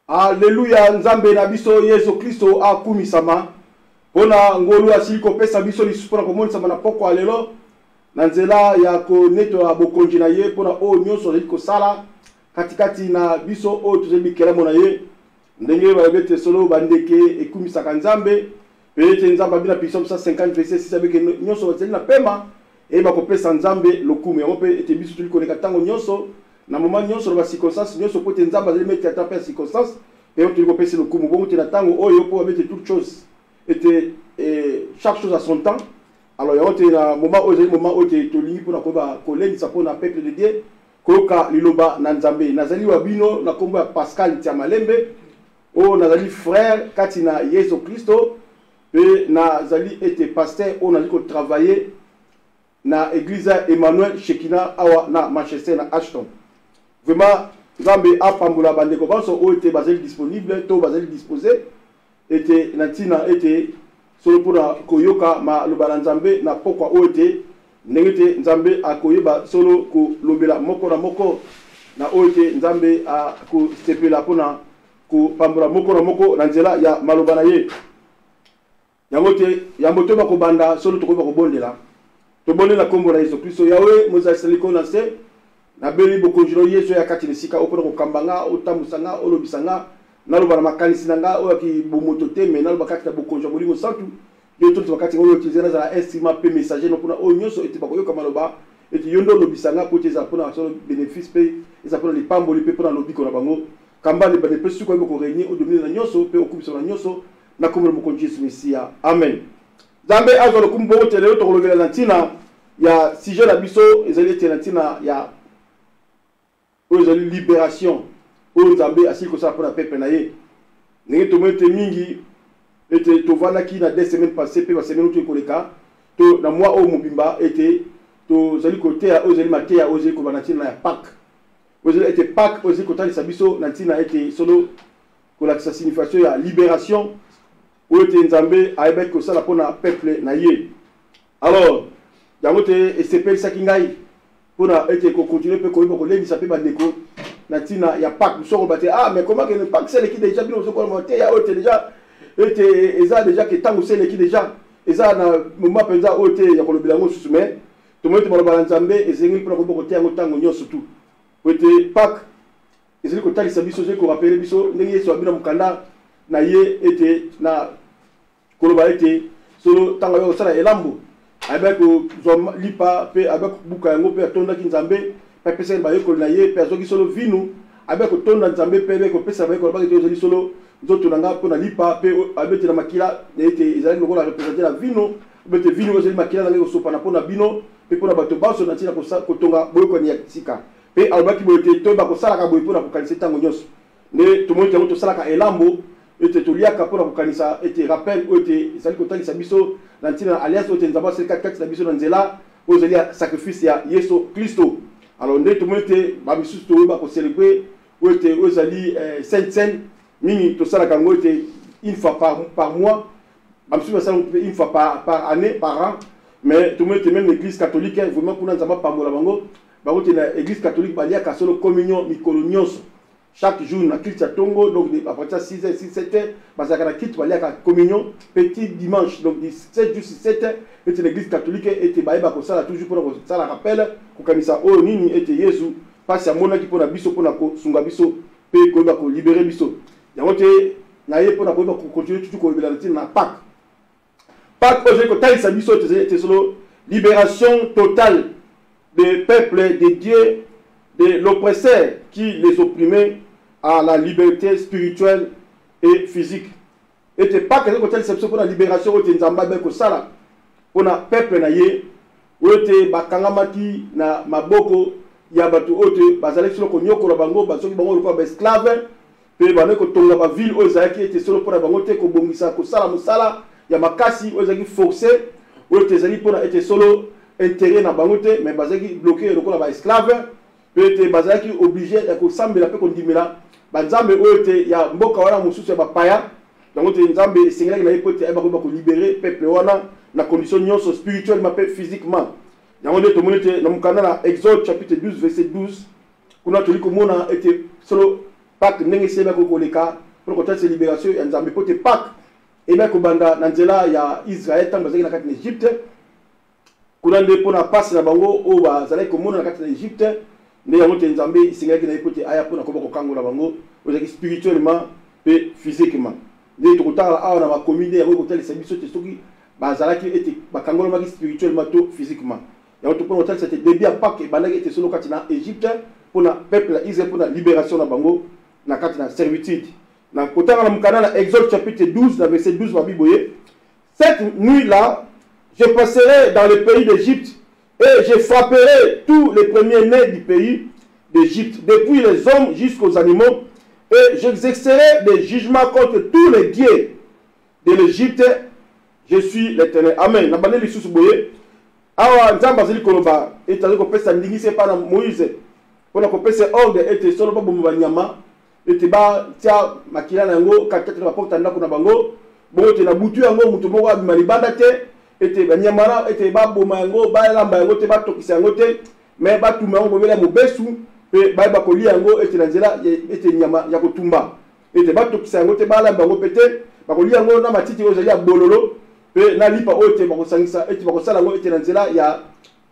Alléluia, nzambe na biso Yesu Kristo akumisama. Pona ngolu asili kopesa biso lisusu pona komonisama na poko alelo. Na nzela ya koneto bokonzi na ye pona o nyonso zeli kosala katikati na biso o tozeli kelamo na ye. Ndenge balobete solo bandeke ekumisaka nzambe. Peut-être nzambe bina Psalm 150 verset 6 avec nyonso zeli na pema e ba kopesa nzambe lokumu. Yango pe ete biso tuli koneka tango nyonso. Na moment nyonso ba circonstance nyonso pote nzamba zeli mettre à ta circonstance et on te kopesa le kumu bongo te na tango oyo po mettre toute chose était chaque chose à son temps. Alors il y a un moment où tu es pour na collègue ça pour na peuple de Dieu koka liloba na nzambe nazali wabino na kombo ya Pascal Tiamalembe o nazali frère katina Yesu Kristo et nazali était pasteur on a dit qu'on travailler na église Emmanuel Shekina awa na Manchester na Ashton. Vraiment, Zambe a pamboula bandeko banso o était basé disponible, to basé disposé, était natina était solo pour koyoka ma lobala nzambe na pokwa o était nengete nzambe a koyeba solo ko lobela moko na moko na o était nzambe a ko stepela pona ko pamboula moko na moko na nzela ya malobana ye. Yangote yamboto ba ko banda solo to ko ba ko bondela. To bondela kombo na Yesu Kristo yawe mozasaliko na se na beli bokonjiro Yesu ya kati nesika opona ko kambanga otamusanga olobisanga naloba makanisi nanga o ki bomoto te me naloba kati na bokonjiro bolingo santu yo to bakati oyo utiliser na instrument pe messager no pona o nyonso ete bakoyoka maloba ete yondo lobisanga po te za pona so bénéfice pe eza pona li pamboli pe pona lobiko na bango kamba le bane pe suko ko réunir o dominer na nyonso pe okubisa na nyonso na kombo bokonjiro Yesu Mesia amen. Zambe azolo kumbo tele to kolobela lantina ya sujet la biso ezali tenatina ya aujourd'hui libération au Zambie à ce que ça pour la peuple naïe n'est tout monde mingi était to voilà qui na 2 semaines passées pe semaine tout koleka to na mois au mobimba était to zali côté à ozali maté à ozali ko banatina ya Pâques ozali était Pâques ozali ko tali sabiso natina était solo ko la signification ya libération ou était Nzambe avec ko ça la pour na peuple naïe. Alors yamote et c'est ça qui ngai pour être continuer peut ko lengi ça peut bandeko natina ya Pâques so ko ah mais comment que ne Pâques c'est l'équipe déjà bien so ko monter ya hôtel déjà était eza déjà que tango c'est l'équipe déjà eza na moment penza hôtel ya ko lobela ngo susume to moto ba balanzambe ezengi pour ko côté ngo tango nyo surtout était Pâques ezeli ko tali sabiso je ko rappeler biso ndenge yeso abina mukanda na ye était na ko loba était solo tango yo sala elambo avec lipa pe avec buka yango pe tonda ki nzambe pe pesa ba yeko na ye pe azoki solo vinu avec tonda nzambe pe ko pesa ba yeko ba ke solo zoto nanga po na lipa pe abeti na makila ete ezali lokola représenter la vino bete vino ezali makila na ko sopa na po na bino pe po na bato baso na tina ko tonga boyeko ni sika pe albaki boyete to ba ko sala ka boy po na ko kanisa tango nyos ne to mo to sala ka elambo ete to liaka po na ko kanisa ete rappel ete ezali ko tali sabiso na ntina alliance ete nzamba c'est kati na biso na nzela ozali sacrifice ya Yesu Kristo. Alors nde to mo ete ba misusu to ba ko célébrer ete ozali sainte mini to sala kango ete une fois par mois absolument ça une fois par année par an mais tout le monde même l'église catholique vraiment kuna nzamba pambola bango bango te na église catholique balia ka solo communion mikolo nyonso chaque jour na kilte tongo donc à partir de 6h 6-7h basaka na kilte balia ka communion petit dimanche donc 7 jours 7h et l'église catholique était baeba ko sala toujours pour ça la rappel ko kanisa o nini était Yesu passe à mona ki pona biso pona ko sunga biso pe ko ba ko libérer biso yango te na ye pona ko ba ko continuer toujours ko libérer na Pâques. Pâques aujourd'hui ko tali sa biso te solo libération totale des peuples de Dieu de l'oppresseur qui les opprimait à la liberté spirituelle et physique. Et te pas que côté c'est pour la libération au Nzamba be ko sala pour na peuple na ye ou te bakangamaki na maboko ya batu ote bazali solo ko nyoko la bango basoki bango ko ba esclave pe bane ko tonga ba ville o zaki était solo pour la bango te ko bongisa ko sala musala ya makasi o zaki forcer o te zali pour na était solo intérêt na bango te mais bazaki bloqué le ko la ba esclave peut-être bazaki obligé ya ko sambela pe ko ndimela banzambe oyote ya mboka wana mususu ya bapaya donc te nzambe singela na ipote eba ko libérer peuple wana na condition nyonso spirituellement pe physiquement yango nde tomonete na mukanda na Exode chapitre 12 verset 12 kuna toli komona ete solo Pâques ndenge sema ko koleka pour ko tala libération ya Nzambe pote Pâques et bien ko banda na nzela ya Israël tant bazaki na kati na Égypte kuna nde pona passe na bango o bazalaki komona na kati na Égypte nde yango te Nzambe singaki na pote aya pona ko kokangola bango ozaki spirituellement pe physiquement nde to kotala awa na ba commune ya ko tala biso te soki bazalaki ete bakangola maki spirituellement to physiquement yango to pona kotala c'était début à Pâques bandaki ete solo kati na Égypte pona peuple ya Israël pona libération na bango na kati na servitude na kotanga na mukana na Exode chapitre 12 na verset 12 ma Bible. Cette nuit là je passerai dans le pays d'Égypte et je frapperai tous les premiers-nés du pays d'Égypte, depuis les hommes jusqu'aux animaux, et j'exercerai des jugements contre tous les dieux de l'Égypte. Je suis l'Éternel. Amen. Nabane li susu boye. Awa nzamba zili koloba etali ko pesa ndingise pa na Moïse. Pona ko pesa ordre ete solo ba bomu banyama ete ba tia makila na ngo kakete na porta ndako na bango. Bongo te na butu yango mutu moko abima libanda te ete banyamara ete ba boma yango ba lamba yango te ba tokisa yango te mais ba tuma yango bobela mobesu pe ba ba kolia yango ete na nzela ete nyama ya kotumba ete ba tokisa yango te ba lamba yango pete ba kolia yango na matiti oyo ya bololo pe na lipa oyo te ba kosangisa ete ba kosala yango ete na nzela ya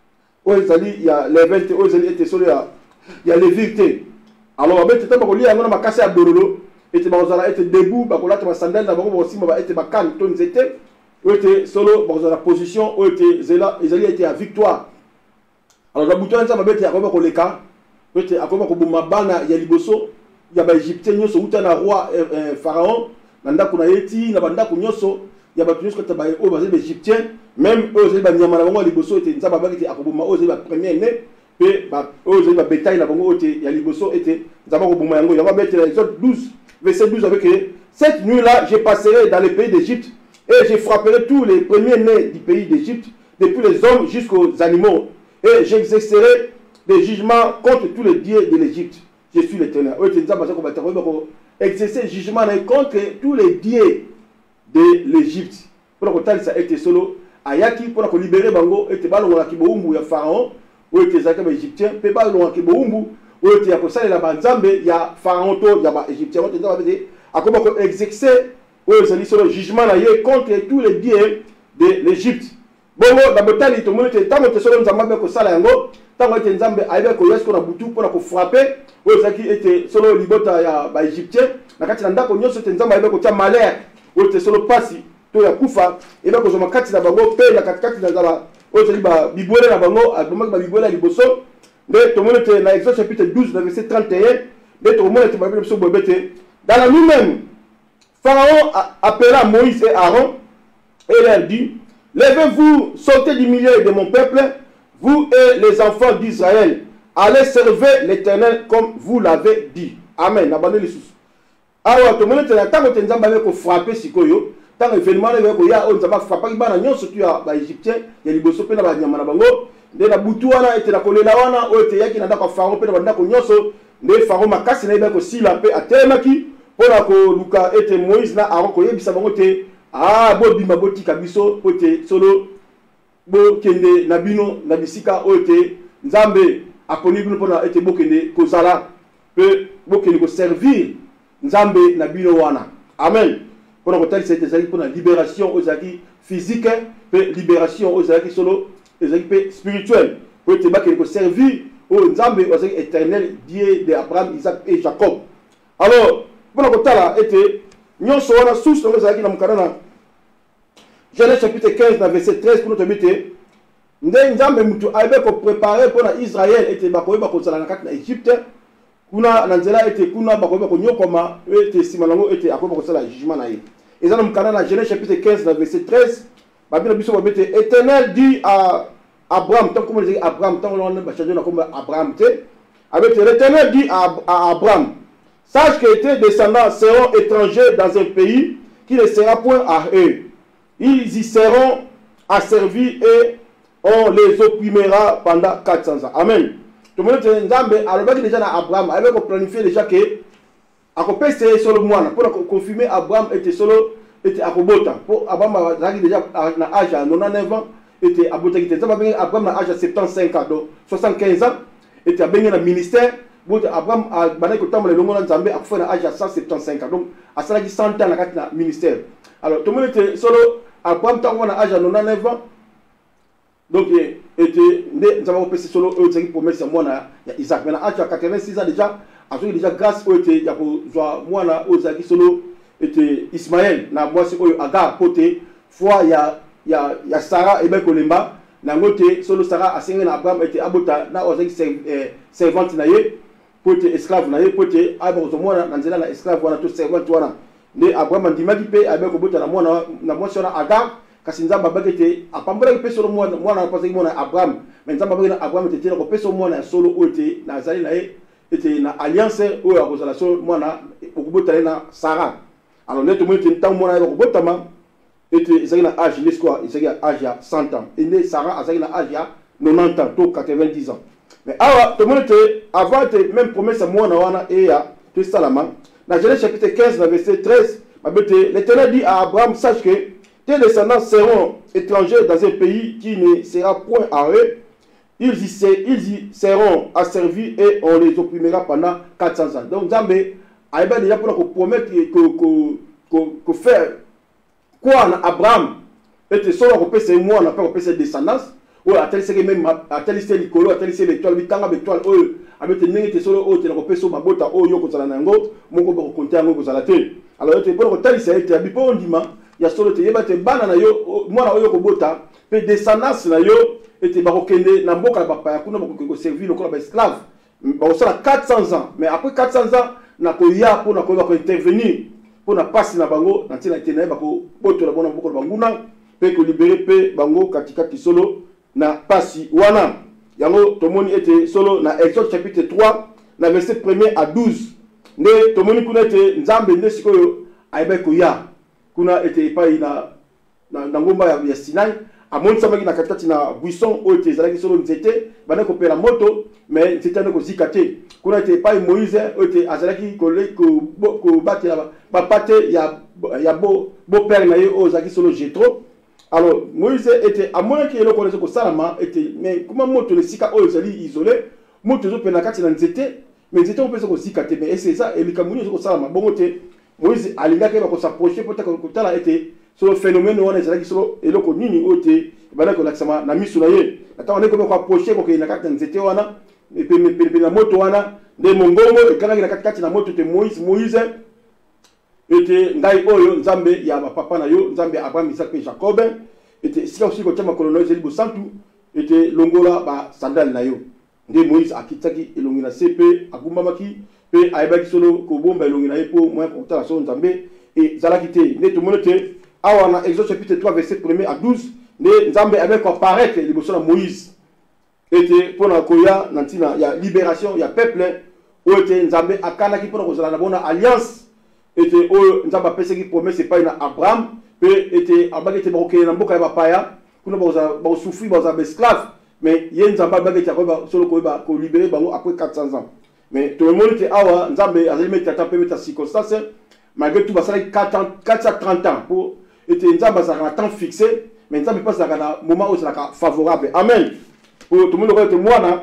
oyo zali ya levente oyo zali ete solo ya levite alors ba ete ba kolia yango na makasa ya bololo ete ba kozala ete debout ba kolata ba sandale na bango ba osima ba ete ba kan to nzete oete solo dans la position oete zela ezali ete ya victoire alors la bouton nzamba bete akoba koleka oete akoba kobuma bana ya liboso ya ba égyptien nyonso uta na roi pharaon na ndako na yeti na bandako nyonso ya ba nyonso kata ba o ba égyptien même eux zeli ba nyama na bango liboso ete nzamba bakiti akobuma o zeli ba premier né pe ba o zeli ba bétail na bango oete ya liboso ete nzamba kobuma yango yango bete na Exode 12 verset 12 avec cette nuit là je passerai dans le pays d'Égypte et je frapperai tous les premiers-nés du pays d'Égypte, depuis les hommes jusqu'aux animaux. Et j'exercerai des jugements contre tous les dieux de l'Égypte. Je suis l'Éternel. Exercer jugement contre tous les dieux de l'Égypte. Pour que ça été solo, ayaki pour libérer bango et te balon la kiboumbu ya pharaon ou te zakaba égyptien, pe balon la kiboumbu ou te yakosala la banzambe ya pharaon to ya ba égyptien. On te dit akoma ko exercer oui, c'est le jugement contre tous les dieux de l'Égypte. Bongo, d'abord, il te montre que tant que tu Nzamba ko sala yango, tant que Nzamba aibe ko yesko na butu pour ko frapper, oui, ça qui était solo libota ya ba égyptien, na kati na ndako nyonso te Nzamba aibe ko tia malheur, oui, te solo pasi to ya kufa, et ba ko zoma kati na bango pe na kati na zala, oui, c'est ba bibole na bango, aboma ba bibole liboso, de to montre na Exode chapitre 12 verset 31, de to montre ba biso bobete, dans la nuit même Pharaon appela Moïse et Aaron et leur dit, levez-vous, sortez du milieu de mon peuple, vous et les enfants d'Israël, allez servir l'Éternel comme vous l'avez dit. Amen. Abandonnez les sous. Alors, tout le monde tant que tu as frappé Sikoyo, tant que l'événement est là, on a frappé les gens, surtout les Égyptiens, il y a les Bosso, il y a les Yamanabango, il y a les Boutouana, il y a les Kolelawana, il y a les Pharaon, il y a les Pharaon, Makasi, il y a aussi la paix à Témaki. Pona ko luka ete Moïse na Aaron ko yebisa bango te bo bima boti kabiso pote solo bo kende na bino na bisika ote Nzambe aponi bino pona ete bo kende ko sala pe bo kende ko servir Nzambe na bino wana. Amen. Pona ko tali c'était ça pona libération aux acquis physique pe libération aux acquis solo aux acquis spirituels pote ba kende ko servir au Nzambe aux acquis éternel Dieu de Abraham, Isaac et Jacob. Alors pour kotala était nyonso wana source ngo zaki na mukana Genèse chapitre 15 verset 13 pour notre bité nde Nzambe mutu aibe ko préparer pour Israël était bakoyeba ko zala na kati na Égypte kuna na nzela était kuna bakoyeba ko nyokoma était simanango était akoyeba ko zala jugement na ye ezana mukana na Genèse chapitre 15 verset 13 babina biso babité Éternel dit à Abraham tant comme dit Abraham tant on va changer na comme Abraham te avec l'Éternel dit à Abraham, sache que tes descendants seront étrangers dans un pays qui ne sera point à eux. Ils y seront asservis et on les opprimera pendant 400 ans. Amen. Tout le monde dit Nzambe alobaki déjà na Abraham, avait planifié déjà que akopé c'est solo mwana pour confirmer Abraham était solo était akobota pour Abraham zaki déjà na âge à 99 ans était abota qui était Abraham na âge à 75 ans donc 75 ans était abengé na ministère Abraham a banné que tant le longo Nzambe a fait un âge à 175 ans. Donc à ça qui 100 ans dans le ministère. Alors tout le monde était solo Abraham tant qu'on a âge à 99 ans. Donc était nous avons passé solo eux qui promesse moi na Isaac. Maintenant âge à 86 ans déjà, a déjà grâce au était ya ko moi na Ozaki solo était Ismaël na moi c'est Agar côté fois ya Sarah et ben Kolemba. Nangote solo Sarah a signé Abraham était abota na Ozaki servante na ye. Pote esclave na ye pote abo zomona na nzela na esclave wana to servant wana ne Abraham andimaki pe abe ko bota na mwana na mwasi wana Agar kasi nzamba bakete apambola pe solo mwana na pasaki mwana Abraham mais nzamba bakete Abraham tete ko pe solo mwana solo ote na zali na ye ete na alliance oyo akozala solo mwana okubota na Sarah alors neto mwete ntango mwana ko bota ma ete zali na âge l'espoir zali na âge ya 100 ans et ne Sarah azali na âge ya 90 ans to 90 ans. Mais alors, tout le monde était, avant, même promesse à moi, et à tout Salama, dans Genèse chapitre 15, verset 13, l'Éternel dit à Abraham, sache que tes descendants seront étrangers dans un pays qui ne sera point à eux, ils y seront asservis et on les opprimera pendant 400 ans. Donc, Zambé a déjà pour promettre que faire quoi à Abraham, et solo repère ses mois, on n'a pas repère ses descendants. Ou à tel série même à tel lycée Nicolo à tel lycée l'étoile bitanga l'étoile oyo avec nenge te solo oyo te na kopeso mabota oyo ko zala nango moko ba ko compter ngo ko zala te alors te pour ko tel lycée te abipo ondima ya solo te yeba te bana na yo mwana oyo ko bota pe descendance na yo ete ba ko kende na mboka papa ya kuna ko servir lokola ba esclave ba ko sala 400 ans mais après 400 ans na ko ya pour na ko intervenir pour na passe na bango na tina te na ba ko boto la bona mboka banguna pe ko libérer pe bango katikati solo na pasi wana yango tomoni était solo na Exode chapitre 3 na verset 1er à 12 ne tomoni kuna était nzambe nde sikoyo aibe ko ya kuna était epai na ngomba ya Sinai amoni samaki na katikati na buisson o était zalaki solo nzete bana ko pela moto mais nzete ne ko zikate kuna était epai Moïse o était azalaki ko batela ba pate ya beau père na ye o zaki solo Jéthro. Alors, Moïse était, à moins qu'il ait le connaissance que Salama était, mais comment moto le sika o zali isolé, moto zo penakati na nzete, mais nzete on peut se zikate, mais c'est ça, et le Cameroun zo Salama, bon moté, Moïse alinga ke ba ko s'approcher peut-être que tala était sur le phénomène on est zali solo et le ko nini oté, bana ko laksama na misu na ye, ata on est ko approcher ko ke na kati na nzete wana, et pe na moto wana, de mongongo et kana na kati na moto te Moïse était ngai oyo nzambe ya papa na yo nzambe Abraham Isaac et Jacob était sika aussi ko tama kolono zeli bosantu était longola ba sandal na yo nde Moïse akitaki elongi na sepe agumbamaki pe ayebaki solo ko bomba elongi na ye po moyen pour tala so nzambe et zalaki te ne to monote awa na Exode chapitre 3 verset 1er à 12 ne nzambe avec apparaître liboso na Moïse était pour na koya na ntina ya libération ya peuple o était nzambe akanaki pour ko zala na bona alliance était au nzamba pese qui promesse pas na Abraham pe était abagete ba okena mboka ya bapaya kuna ba souffrir ba esclave mais ye nzamba bagete ko solo ko ba ko libérer bango après 400 ans mais tout le monde était awa nzambe azali mettre ta permettre circonstance malgré tout basala 430 ans pour était nzamba ça un temps fixé mais nzamba passe na moment où ça favorable amen pour tout le monde ko moi na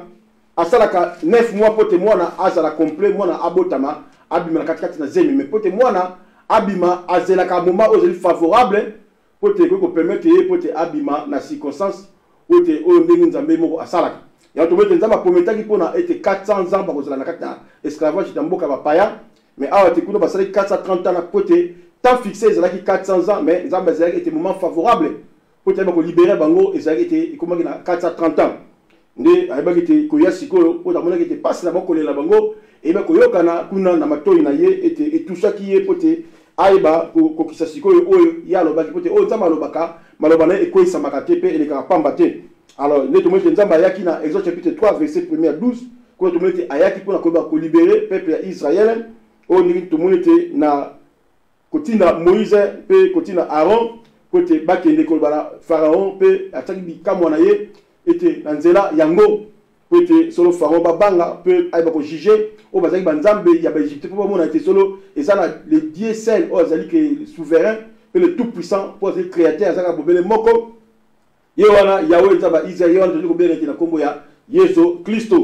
asala 9 mois pour te moi na azala complet moi na abotama abima na katikati na zemi mais pote mwana abima azela ka moment aux favorable pote ko permettre pote abima na circonstance pote o ndenge nzambe moko asalaka ya to mete nzamba prometaki pona ete 400 ans ba kozala na katikati esclavage dans mboka ba paya mais awa te kuno basali 430 ans na pote temps fixé ezalaki 400 ans mais nzamba ezalaki ete moment favorable pote ba ko libérer bango ezalaki ete komaki na 430 ans nde ayebaki ete koya sikoyo pote amonaki ete passe na bakolela bango et bien koyokana kuna na matoi na ye et tout ça qui est poté aiba ko kisa sikoyo oyo ya lobaki poté o nzamba lobaka maloba na ekoisa makate pe ele ka pamba te alors ne to mete nzamba yaki na Exode chapitre 3 verset 1er à 12 ko to mete ayaki pona ko ba ko libérer peuple ya Israël o ni to mete na kotina Moïse pe kotina Aaron côté bakende ko bala Pharaon pe ataki bikamwa na ye était na nzela yango peut solo Pharaon babanga peut aiba ko juger o bazaki banzambe ya ba Égypte pour mona été solo et ça le dieu seul o azali que souverain et le tout puissant pour être créateur azaka bobele moko ye wana Yahweh nzaba Israël wana to ko bele na kombo ya Yesu Kristo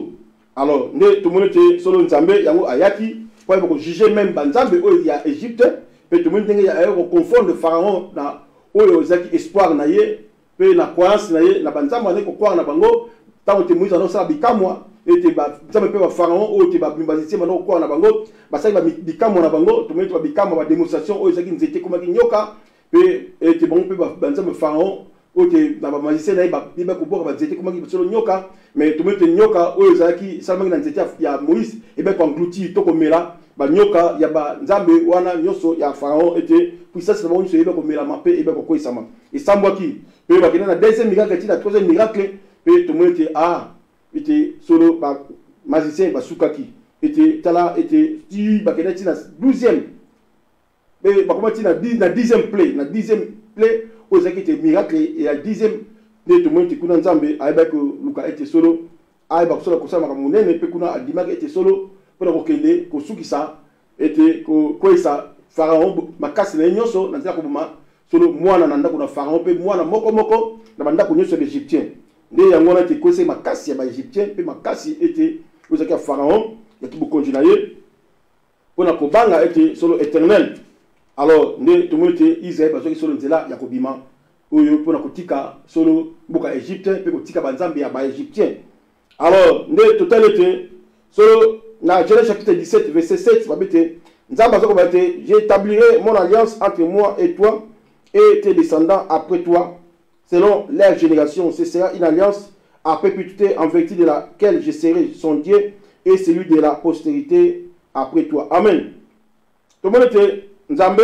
Alors nde tomoni te solo nzambe yango ayaki po ayeba kojuge même banzambe oyo ya Égypte mpe tomoni ndenge ayaki koconfondre pharaon na oyo ezalaki espoir na ye mpe na croyance na ye na banzambe azali kokroire na bango ntango te moïse azosala bikamwa ete banzambe mpe bapharaon oyo te babimbazitie banda kokroire na bango basali bikamwa na bango tomoni te babikamwa bademonstration oyo ezalaki nzete ekomaki nyoka mpe ete bango mpe banzambe pharaon oyo te na bamagicien na ye biba koboka banzete ekomaki solo nyoka mais tomoni te nyoka oyo ezalaki esalamaki na nzete ya moïse ebe koengloutir to komela banyoka ya banzambe wana nyonso ya pharaon ete puissance na bango nyonso ebe komelama mpe ebe kokweyisama esambwaki mpe bakende na deuxième miracle eti na troisième miracle mpe tomoni te ete solo bamagicien basukaki ete tala ete ti bakende ti na 12e mpe bakoma ti na 10e play na 10e play oyo ezalaki ete miracle ya 10e nde tomoni te kuna nzambe ayebaki koluka ete solo ayeba kosala makambo monene mpe kuna adimaki ete solo mpona kokende kosukisa ete kokweyisa pharaon makasi na ye nyonso na nzela koboma solo mwana na ndako na pharaon mpe mwana moko na bandako nyonso ya baégyptien nde yango wana ete ekweyisaki makasi ya baégyptien mpe makasi ete oyo ezalaki ya pharaon yaki bokonzi na ye mpona kobanga ete solo éternel. Alors nde tomoni te Israël bazwaki solo nzela ya kobima oyo mpona kotika solo mboka Égypte mpe kotika banzambe ya baégyptien. Alors nde totali ete solo na Genèse chapitre 17 verset 7 babi te nzambe azokoba te j'établirai mon alliance entre moi et toi et tes descendants après toi selon leur génération. Ce sera une alliance à perpétuité en vertu de laquelle je serai son Dieu et celui de la postérité après toi. Amen. Tomoni te nzambe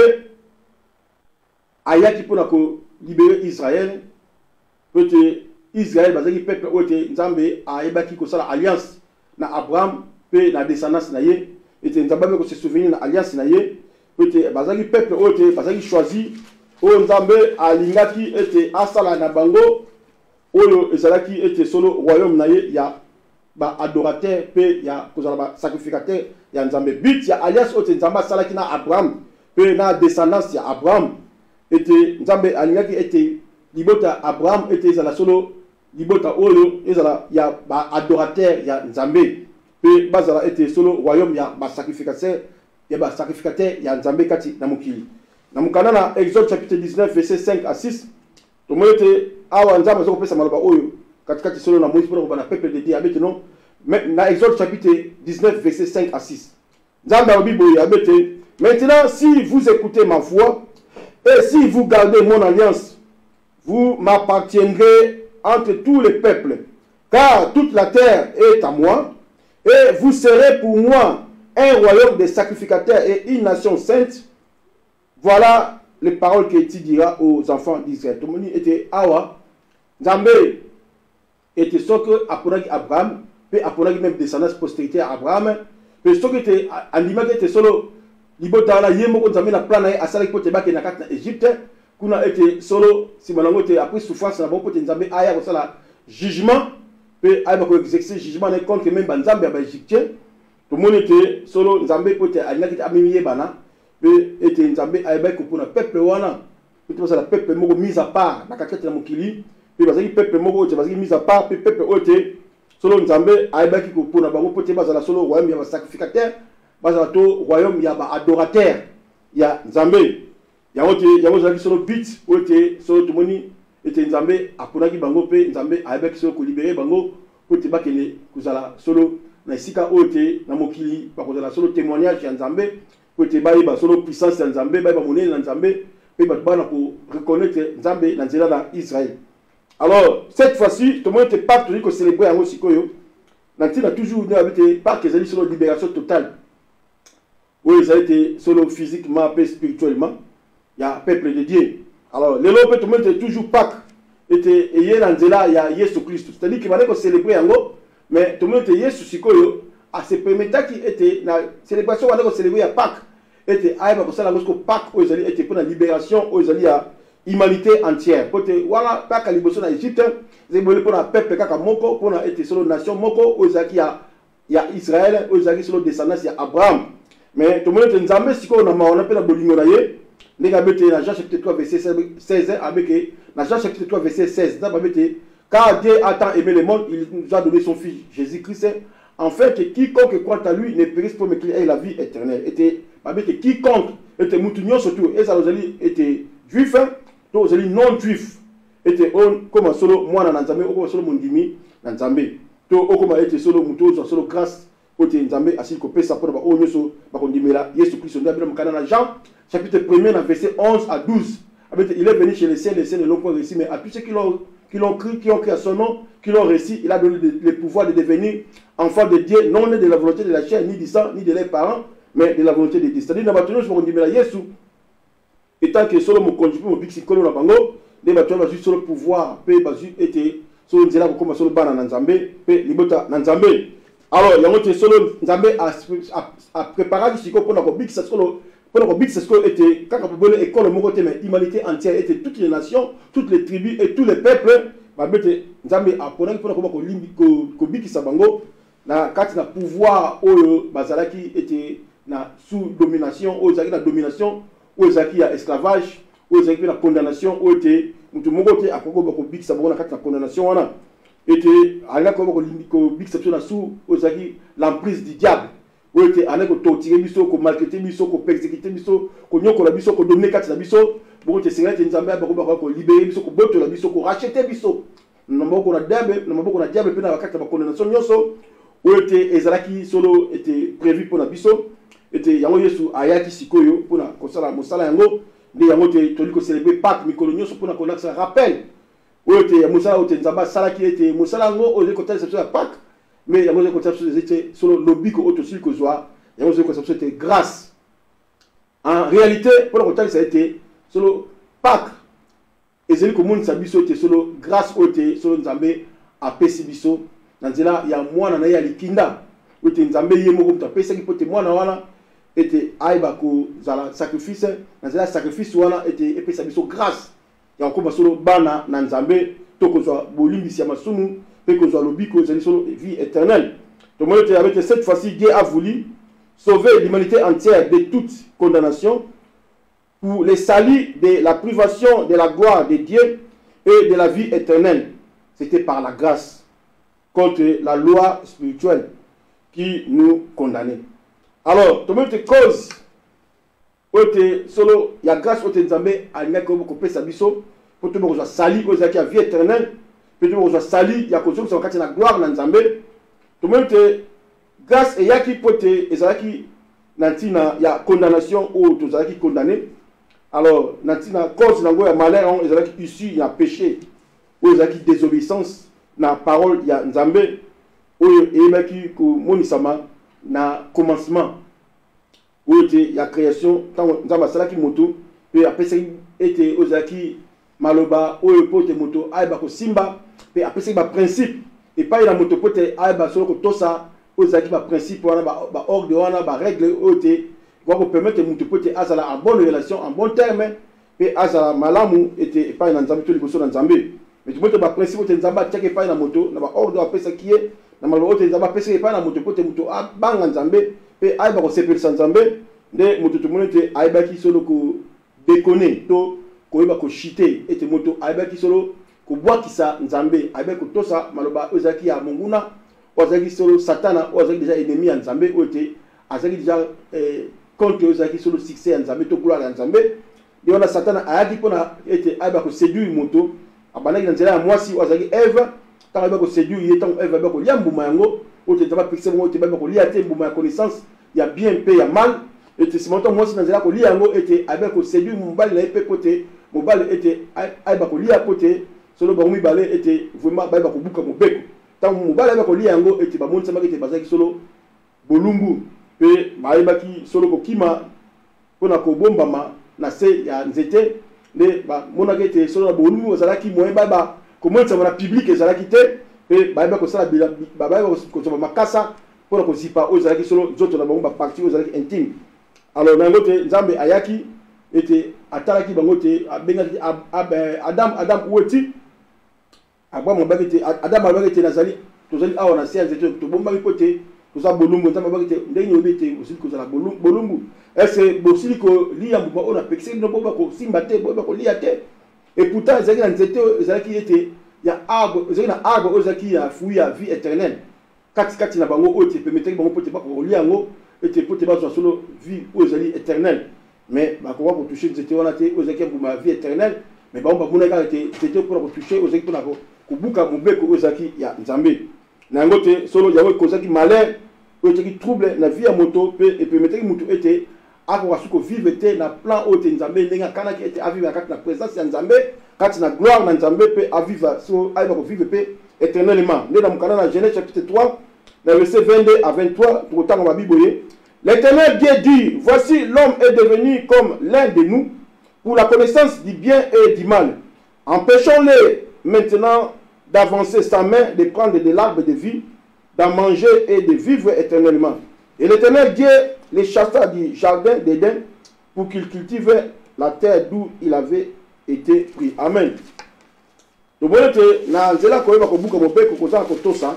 ayaki mpona kolibere Israël po te Israël bazalaki peuple oyo te nzambe ayebaki kosala alliance na Abraham mpe na descendance na ye ete nzambe abe kose souvenir na alliance na ye po te bazalaki peuple oyo te bazalaki choisi oyo nzambe alingaki ete asala na bango oyo ezalaki ete solo royaume na ye ya baadorateur mpe ya kozala basacrificateur ya nzambe. But ya alliance oyo te nzambe asalaki na Abraham mpe na descendance ya Abraham ete nzambe alingaki ete libota Abraham ete ezala solo libota oyo ezala ya baadorateur ya nzambe mpe bazala ete solo royaume ya basacrificateur ya nzambe kati na mokili. Na mokanda na Exode chapitre 19 verset 5 à 6 tomoni ete awa nzambe azokopesa maloba oyo katikati solo na Moïse mpona kobana peuple de Dieu abete non na Exode chapitre 19 verset 5 à 6 nzambe alobi boye abete maintenant si vous écoutez ma voix et si vous gardez mon alliance vous m'appartiendrez entre tous les peuples car toute la terre est à moi et vous serez pour moi un royaume de sacrificateurs et une nation sainte. Voilà les paroles que tu diras aux enfants d'Israël. Tout le monde était awa. Nzambe était ce que aponaki Abraham, puis aponaki même descendance postérité à Abraham. Puis ce que était animé était solo libota na yemo ko nzambe na plan na asala ko te bake na kati na Égypte. Kuna était solo si banango te après souffrance na bon côté nzambe aya ko sala jugement, puis aya ko exercer jugement contre même banzambe ya ba Égyptien. Tout le monde était solo nzambe ko te animé amimiye bana. Pe ete nzambe ayebaki kopona peuple wana ete bazala peuple moko mise à part na kati na mokili pe bazali peuple moko oyo bazali mise à part pe peuple oyo te solo nzambe ayebaki kopona bango po te bazala solo royaume ya basacrificateur bazala to royaume ya baadorateur ya nzambe yango ezalaki solo but oyo te solo tomoni ete nzambe aponaki bango mpe nzambe ayebaki solo kolibere bango po te bakende kozala solo na esika oyo te na mokili bakozala solo témoignage ya nzambe côté baïba solo puissance en Zambé baïba monnaie en Zambé et batbana pour reconnaître Zambé dans Zéla dans Israël. Alors cette fois-ci tout le monde était pas toujours que célébrer en Osikoyo. Nanti a toujours eu avec pas que sur la libération totale. Oui, ça a été solo physiquement et spirituellement. Il y a peuple de Dieu. Alors les lobes tout le monde était toujours Pâques était hier dans Zéla il y a Jésus Christ. C'est-à-dire qu'il fallait qu'on célébrer en haut mais tout le monde était Jésus Sikoyo. À ce permettant qui était la célébration on a célébré à Pâques était aïba pour ça la mosquée Pâques aux alliés était pour la libération aux alliés à humanité entière pour te voilà Pâques à libération en Égypte c'est pour la peuple kaka moko pour la était solo nation moko aux alliés il y a Israël aux alliés solo descendance il y a Abraham mais tout le monde était nzambe siko on a appelé la bolingo na ye ndenge abete na Jean chapitre 3 verset 16 avec na Jean chapitre 3 verset 16 d'abord car Dieu a tant aimé le monde il nous a donné son fils Jésus-Christ en fait, quiconque croit à lui ne périsse pas, mais qu'il ait la vie éternelle. Était, quiconque était moutonnion surtout, et ça nous était juif, donc nous non juif. Était on comme solo moi na nzambe, comme solo mondimi na nzambe. To okoma était solo muto solo grâce côté nzambe asili ko pesa pour ba o nyoso ba kondimela Yesu Christ na Bible mkana na Jean chapitre 1er na verset 11 à 12. Il est venu chez les siens ne l'ont pas réussi, mais à tous ceux qui l'ont cru, qui ont cru à son nom, qui l'ont réussi, il a donné le pouvoir de devenir enfants de Dieu, non de la volonté de la chair, ni du sang, ni de leurs parents, mais de la volonté de Dieu. C'est-à-dire, dans la je me dis, Yesu, étant que solo mon conduit, mon big sikolo na bango, des bâtons va juste sur le pouvoir, pe basu était sur une zéla comme sur le ban na nzambe, pe libota na nzambe. Alors, il y a un solo nzambe a préparé du siko pour la big solo. Pour le big c'est ce que était quand on peut école mon côté mais humanité entière était toutes les nations, toutes les tribus et tous les peuples. Ba bete nzambe a pona pour ko limbi ko big sabango na kati na pouvoir oyo bazalaki était na sous domination, oyo zaki na domination, oyo zaki ya esclavage, oyo zaki na condamnation, oyo était mutu moko te akoko ba ko big sabango na kati na condamnation wana était ala ko limbi ko big sabango na sous oyo zaki l'emprise du diable. Oyo était ala ko torturer biso, ko maltraiter biso, ko persécuter biso, ko nyokola biso, ko dominer kati na biso, boko te sengela te nzambe ba ko libérer biso, ko botola biso, ko racheter biso. Namoko na diable pe na bakata ba condamnation nyonso. Oyo était ezalaki solo était prévu pour na biso. Était yango Yesu ayaki sikoyo pour na kosala mosala yango. Nde yango te toli ko célébrer Pâques mikolo nyonso pour na konakisa rappel. Oyo était ya mosala oyo te nzamba salaki était mosala ngo oyo ko tala sepso ya Pâques. Mais il y a des conceptions qui sont lobby que autre chose que soit. Il y a des conceptions qui étaient grâce. En réalité, pour le côté ça a été solo Pâques. Et c'est que monde sabiso était solo grâce au té solo nzambe a pesibiso. Dans cela il y a moi na ya likinda. Au té nzambe yemo comme ta pesa qui pote moi na wana était aiba ko zala sacrifice. Dans cela sacrifice wana était pesibiso grâce. Il y a encore solo bana na nzambe to ko soit bolimbisi ya masumu. Et que soit le but que vous vie éternelle. Donc, avec cette fois-ci, Dieu a voulu sauver l'humanité entière de toute condamnation pour les salir de la privation de la gloire de Dieu et de la vie éternelle. C'était par la grâce contre la loi spirituelle qui nous condamnait. Alors, tout le monde cause, solo, il y a grâce au Nzambe à l'Ingakobo Sabiso pour tout le monde salir aux acquis à vie éternelle. Peut-être que sali, il y a quelque chose qui la gloire dans Nzambe. Tout le monde grâce et yaki pote ezalaki nantina il y a condamnation ou tout ça qui condamné. Alors nantina cause nango ya malheur on ezalaki issu il y a péché ou ezalaki désobéissance na parole il y a Nzambe ou eyaki ko monisama na commencement ou il y a création tant Nzamba salaki moto puis après ça était ozaki maloba ou pote moto aiba ko simba. Et après c'est un principe et pas la moto pote aiba solo ko tosa ozaki ba principe wana ba ordre wana ba règle oté va vous permettre moto pote azala en bonne relation en bon terme et azala malamu était pas na nzambe to liboso na nzambe mais tu moto ba principe oté nzamba tiake pas na moto na ba ordre apesa kié na maloba oté nzamba pesa pas na moto pote moto banga nzambe et aiba ko sepelisa nzambe nde moto to monete aiba ki solo ko déconner to ko yeba ko chiter et moto aiba ki solo ko boaki sa nzambe avec tosa maloba ozaki ya monguna ozaki solo satana ozaki déjà ennemi ya nzambe ote azaki déjà contre ozaki solo succès ya nzambe to gloire ya nzambe et on a satana ayaki pona ete aiba ko séduire moto abanaki na nzela ya mwasi ozaki Eve tant aiba ko séduire ye tant Eve aiba ko lia mbuma yango ote taba pixé mo ote aiba ko lia te mbuma ya connaissance ya bien pe ya mal et c'est montant mwasi na nzela ko lia yango ete aiba ko séduire mobali na pe côté mobali ete aiba ko lia côté solo ba mi balé était vraiment ba ko buka mobeko tant mo balé ba ko li yango était ba monisa makete bazaki solo bolumbu pe ba ki solo ko kima pona ko bombama na se ya nzete ne ba monaka était solo bolumbu zalaki moyen ba ko monisa na public ezalaki te pe ba ko sala ba ko so makasa pona ko zipa o zalaki solo zoto na ba partie o zalaki intime. Alors na ngote nzambe ayaki était atalaki bango te abengaki Adam woti Adam abagete nazali tozali awa na séance to bombaki côté toza bolumbu nzamba bagete ndenge obete aussi ko zala bolumbu est-ce bosili ko liya mbuba ona pexé no boba ko simba te boba ko liya te et pourtant ezaki na nzete ezaki ete ya arbre ezaki na arbre ezaki ya fruit ya vie éternelle kati na bango oyo te permettre bango pote ba ko liango ete pote ba zo solo vie ozali éternelle mais ba ko toucher nzete wana te ozaki mbuma vie éternelle mais ba mona ka te pour ko toucher ozaki pour ko buka mobeko ozaki ya nzambe na yango te solo yawe kozaki malheur ozaki trouble na vie ya moto pe et permettre mutu ete ako wasuko vivre te na plan ote nzambe ndenga kana ki ete aviva kati na présence ya nzambe kati na gloire na nzambe pe aviva so aiba ko vivre pe éternellement. Nous dans le Genèse chapitre 3, verset 22 à 23, pour autant on va biboyer. L'Éternel Dieu dit, voici l'homme est devenu comme l'un de nous, pour la connaissance du bien et du mal. Empêchons-les maintenant d'avancer sa main, de prendre de l'arbre de vie, d'en manger et de vivre éternellement. Et l'Éternel Dieu les chassa du jardin d'Éden pour qu'ils cultivent la terre d'où il avait été pris. Amen. Donc, na nzela ko yeba ko buka mobeko ko za ko tosa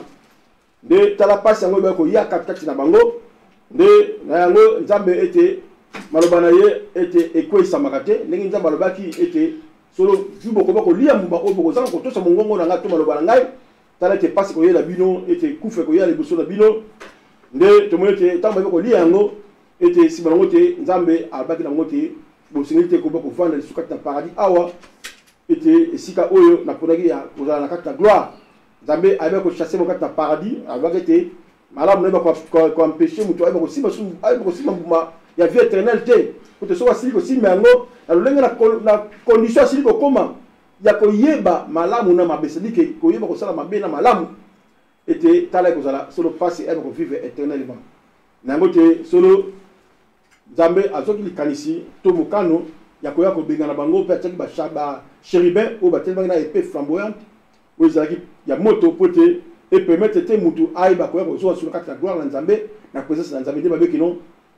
de tala pasi yango yeba ko ya kati na bango de na yango nzambe ete maloba na ye ete ekwesa makate ndenge nzambe alobaki ete solo jubo ko bako lia mumba o boko za ko tosa mongongo na ngato maloba na ngai tala ete pasi ko yela bino ete kufe ko yela liboso na bino de to mo ete tamba ko lia yango ete sibango te nzambe alobaki na ngote bo singite ko bako vanda lisuka na paradis awa était sika oyo na ponaki ya kozala na kati na gloire nzambe ayeba ko chasser mo kati na paradis ayeba ete malamu na ko empêcher mutu ayeba ko sima mbuma ya vie éternelle te kote so wasili ko sima yango na lolenge na condition asili ko koma ya ko yeba malamu na mabeselike ko yeba ko sala mabe na malamu ete tala ko zala solo passe ayeba ko vivre éternellement nango te solo nzambe azoki likanisi to mokano ya koya ko benga na bango pe ataki ba chérubin ou ba tellement na épée flamboyante ou ezaki ya moto pote et permettre te mutu ai ba koya ko zo sur la gloire na nzambe na présence na nzambe de babeki non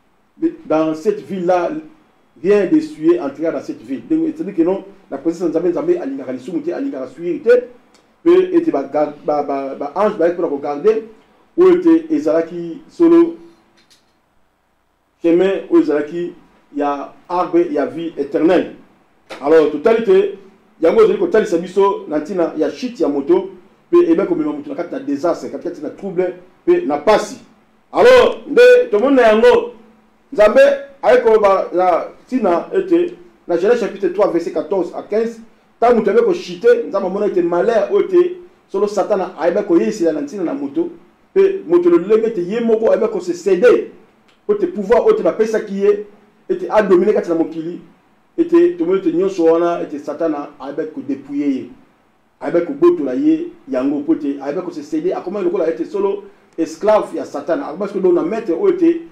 dans cette ville là vient de suer entrer dans cette ville donc c'est que non la présence na nzambe alinga kalisu mutu alinga suer te pe ete ba ange ba pour regarder ou ete ezalaki solo chemin ou ezalaki ya arbre ya vie éternelle. Alors totalité yango zeli ko talisa biso na ntina ya shit ya moto pe ebe ko mema moto na kati na désastre kati na trouble pe na pasi. Alors nde to mona yango nzambe ayeko ba na tina ete na Genèse chapitre 3 verset 14 à 15 ta moto ebe ko shite nzamba mona ete malheur ote solo satana ayebe ko yisila na ntina na moto pe moto le lenge te yemoko ayebe ko se céder ote pouvoir ote ba pesa kiye était à dominer quand la mokili était tout le monde nyonso wana était satana avec ko dépouiller avec ko botola ye yango pote avec ko se céder à comment le a été solo esclave ya satana parce que on a mettre ote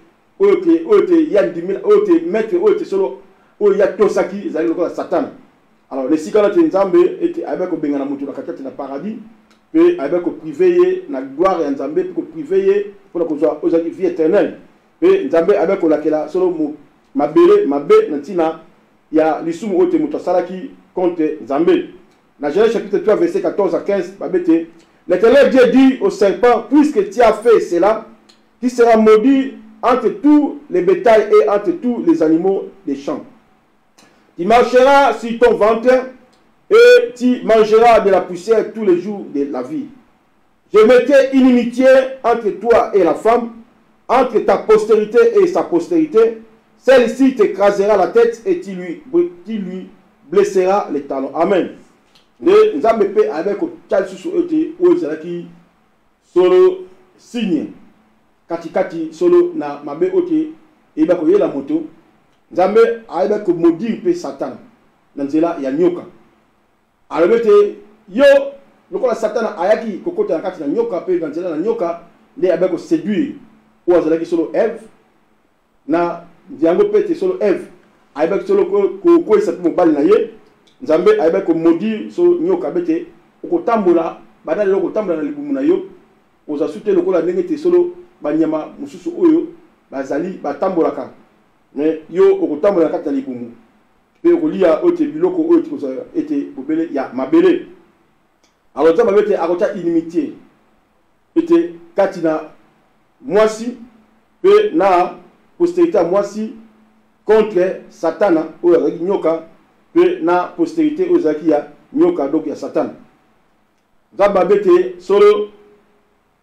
ya dimina ote mettre ote solo o ya tosaki zali le satana alors les sikala te nzambe était avec ko bengana mutu na katati na paradis pe avec ko privé na gloire ya nzambe ko privé pour ko zo ozaki vie éternelle pe nzambe avec ko lakela solo mu mabele mabe nantina ya lisumu ote muto salaki contre Nzambe. Na Genèse chapitre 3 verset 14 à 15 babete l'Éternel Dieu dit au serpent puisque tu as fait cela tu seras maudit entre tous les bétails et entre tous les animaux des champs. Tu marcheras sur ton ventre et tu mangeras de la poussière tous les jours de la vie. Je mettrai inimitié entre toi et la femme, entre ta postérité et sa postérité. Celle-ci t'écrasera la tête et tu lui blesseras les talons. Amen. Nous avons fait avec le sous ete solo signe. Kati solo na mabe ote eba ko yela moto. Nzambe avec maudire pe Satan. Nanzela ya nyoka. Alobete yo lokola Satan ayaki kokota na kati na nyoka pe nanzela na nyoka le avec séduire ou azalaki solo Ève na ndiango pete solo Ève ayeba solo ko isapi mobali na ye nzambe ayeba ko maudire so nyoka bete okotambola badali okotambola na libumu na yo oza sute lokola ndenge te solo banyama mususu oyo bazali batambolaka mais yo okotambola na kati na libumu pe okolia ote biloko oyo tikoza ete bobele ya mabele alors nzambe bete akota inimitié ete kati na mwasi pe na postérité à mwasi contre Satana ou nyoka pe na postérité aux ya nyoka donc ya Satan. Nzamba bete solo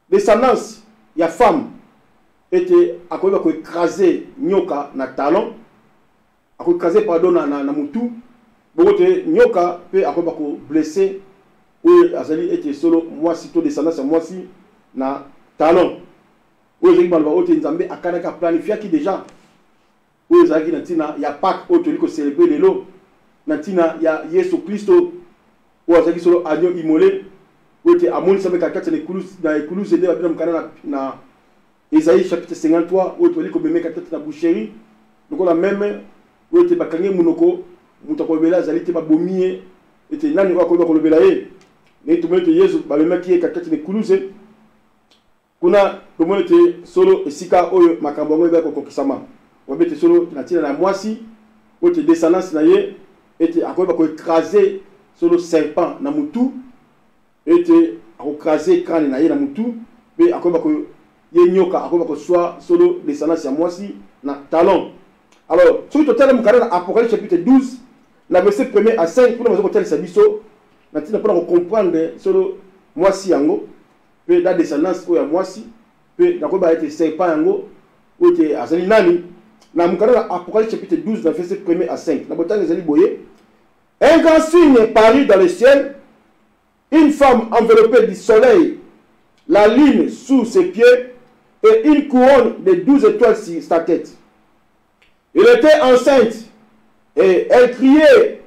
descendance ya femme était akoyeba ko écraser nyoka na talon, ako écraser pardon na mutu, bokote nyoka pe akoyeba ko blesser ou azali était solo mwasi to descendance ya mwasi na talon. Ou ezali balba ote nzambe akanaka planifier ki déjà ou ezali na tina ya Pâques oto liko célébrer lelo na tina ya Yesu Kristo ou azali solo agneau immolé ote amoni sabe kakati na écluse de babina mukana na Isaïe chapitre 53 oto liko beme kakati na boucherie lokola même ote bakangi munoko mutako bela azali te babomie ete nani wakoba kolobela ye ne tumete Yesu babemaki ye kakati na écluse kuna tomone te solo esika oyo makambo ngo ebako kokisama wabete solo na tina na mwasi ote descendance na ye ete akoba ko écraser solo serpent na mutu ete akokaser crâne na ye na mutu pe akoba ko ye nyoka akoba ko soit solo descendance ya mwasi na talon. Alors sur total mukana na Apocalypse chapitre 12 na verset 1er à 5 pour nous kotel sabiso na tina pour comprendre solo mwasi yango pe la descendance oya mwasi pe nakoba ete serpent yango ote azali nani na mukana na Apocalypse chapitre 12 na verset 1er à 5 na botanga ezali boye. Un grand signe parut dans le ciel, une femme enveloppée du soleil, la lune sous ses pieds et une couronne de 12 étoiles sur sa tête. Elle était enceinte et elle criait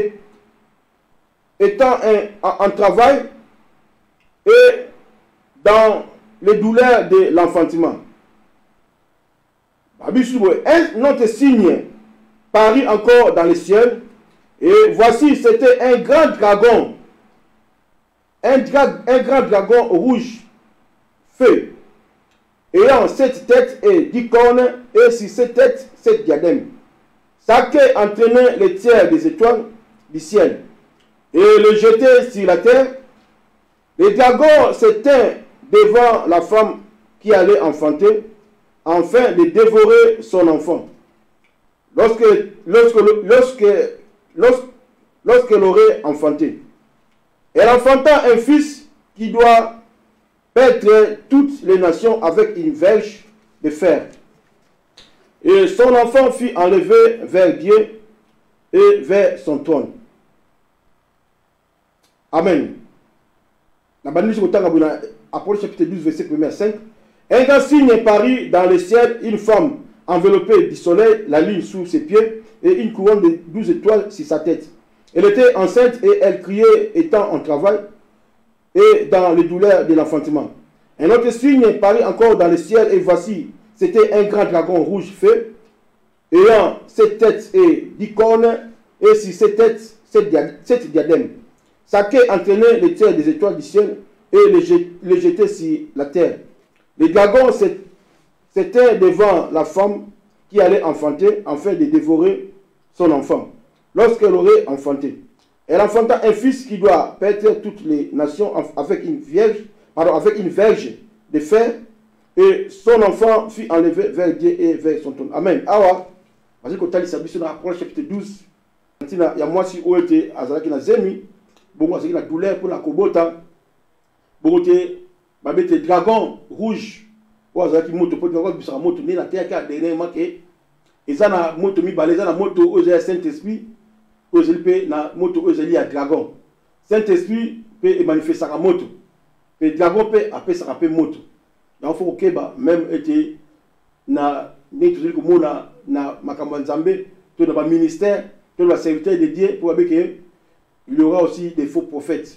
étant en travail et dans les douleurs de l'enfantement. Un autre signe parut encore dans le ciel. Et voici, c'était un grand dragon, un grand dragon rouge, feu, ayant 7 têtes et 10 cornes, et sur 7 têtes, 7 diadèmes. Sa queue entraînait les tiers des étoiles du ciel, et le jetait sur la terre. Le dragon s'éteint devant la femme qui allait enfanter, afin de dévorer son enfant. Lorsqu'elle aurait enfanté. Elle enfanta un fils qui doit paître toutes les nations avec une verge de fer. Et son enfant fut enlevé vers Dieu et vers son trône. Amen. Apocalypse chapitre 12, verset 1 à 5. Un grand signe parut dans le ciel, une femme enveloppée du soleil, la lune sous ses pieds, et une couronne de 12 étoiles sur sa tête. Elle était enceinte et elle criait étant en travail et dans les douleurs de l'enfantement. Un autre signe parut encore dans le ciel et voici, c'était un grand dragon rouge feu, ayant 7 têtes et 10 cornes et sur 7 têtes 7 diadèmes. Sa queue entraînait les tiers des étoiles du ciel et les jetait sur la terre. Le dragon s'était devant la femme qui allait enfanter afin de dévorer son enfant. Lorsqu'elle aurait enfanté, elle enfanta un fils qui doit paître toutes les nations avec une verge de fer, et son enfant fut enlevé vers Dieu et vers son trône. Amen. Awa, parce que tu as dans Apocalypse chapitre 12, il y a moi si où était azalaki na zemi, bon azalaki na douleur pour la kobota, bon babete dragon rouge, ou azalaki moto pour dragon bisaka moto ni na terre ka dernièrement que ezana moto mi baleza na moto oza Saint-Esprit, ozeli pe na moto ozeli ya dragon. Saint-Esprit pe e manifestaka moto. Pe dragon pe apesaka pe moto. Ya faut keba même été na ni tozeli komona na makambo nzambe, to na ba ministère, to na serviteur de Dieu pour que il y aura aussi des faux prophètes.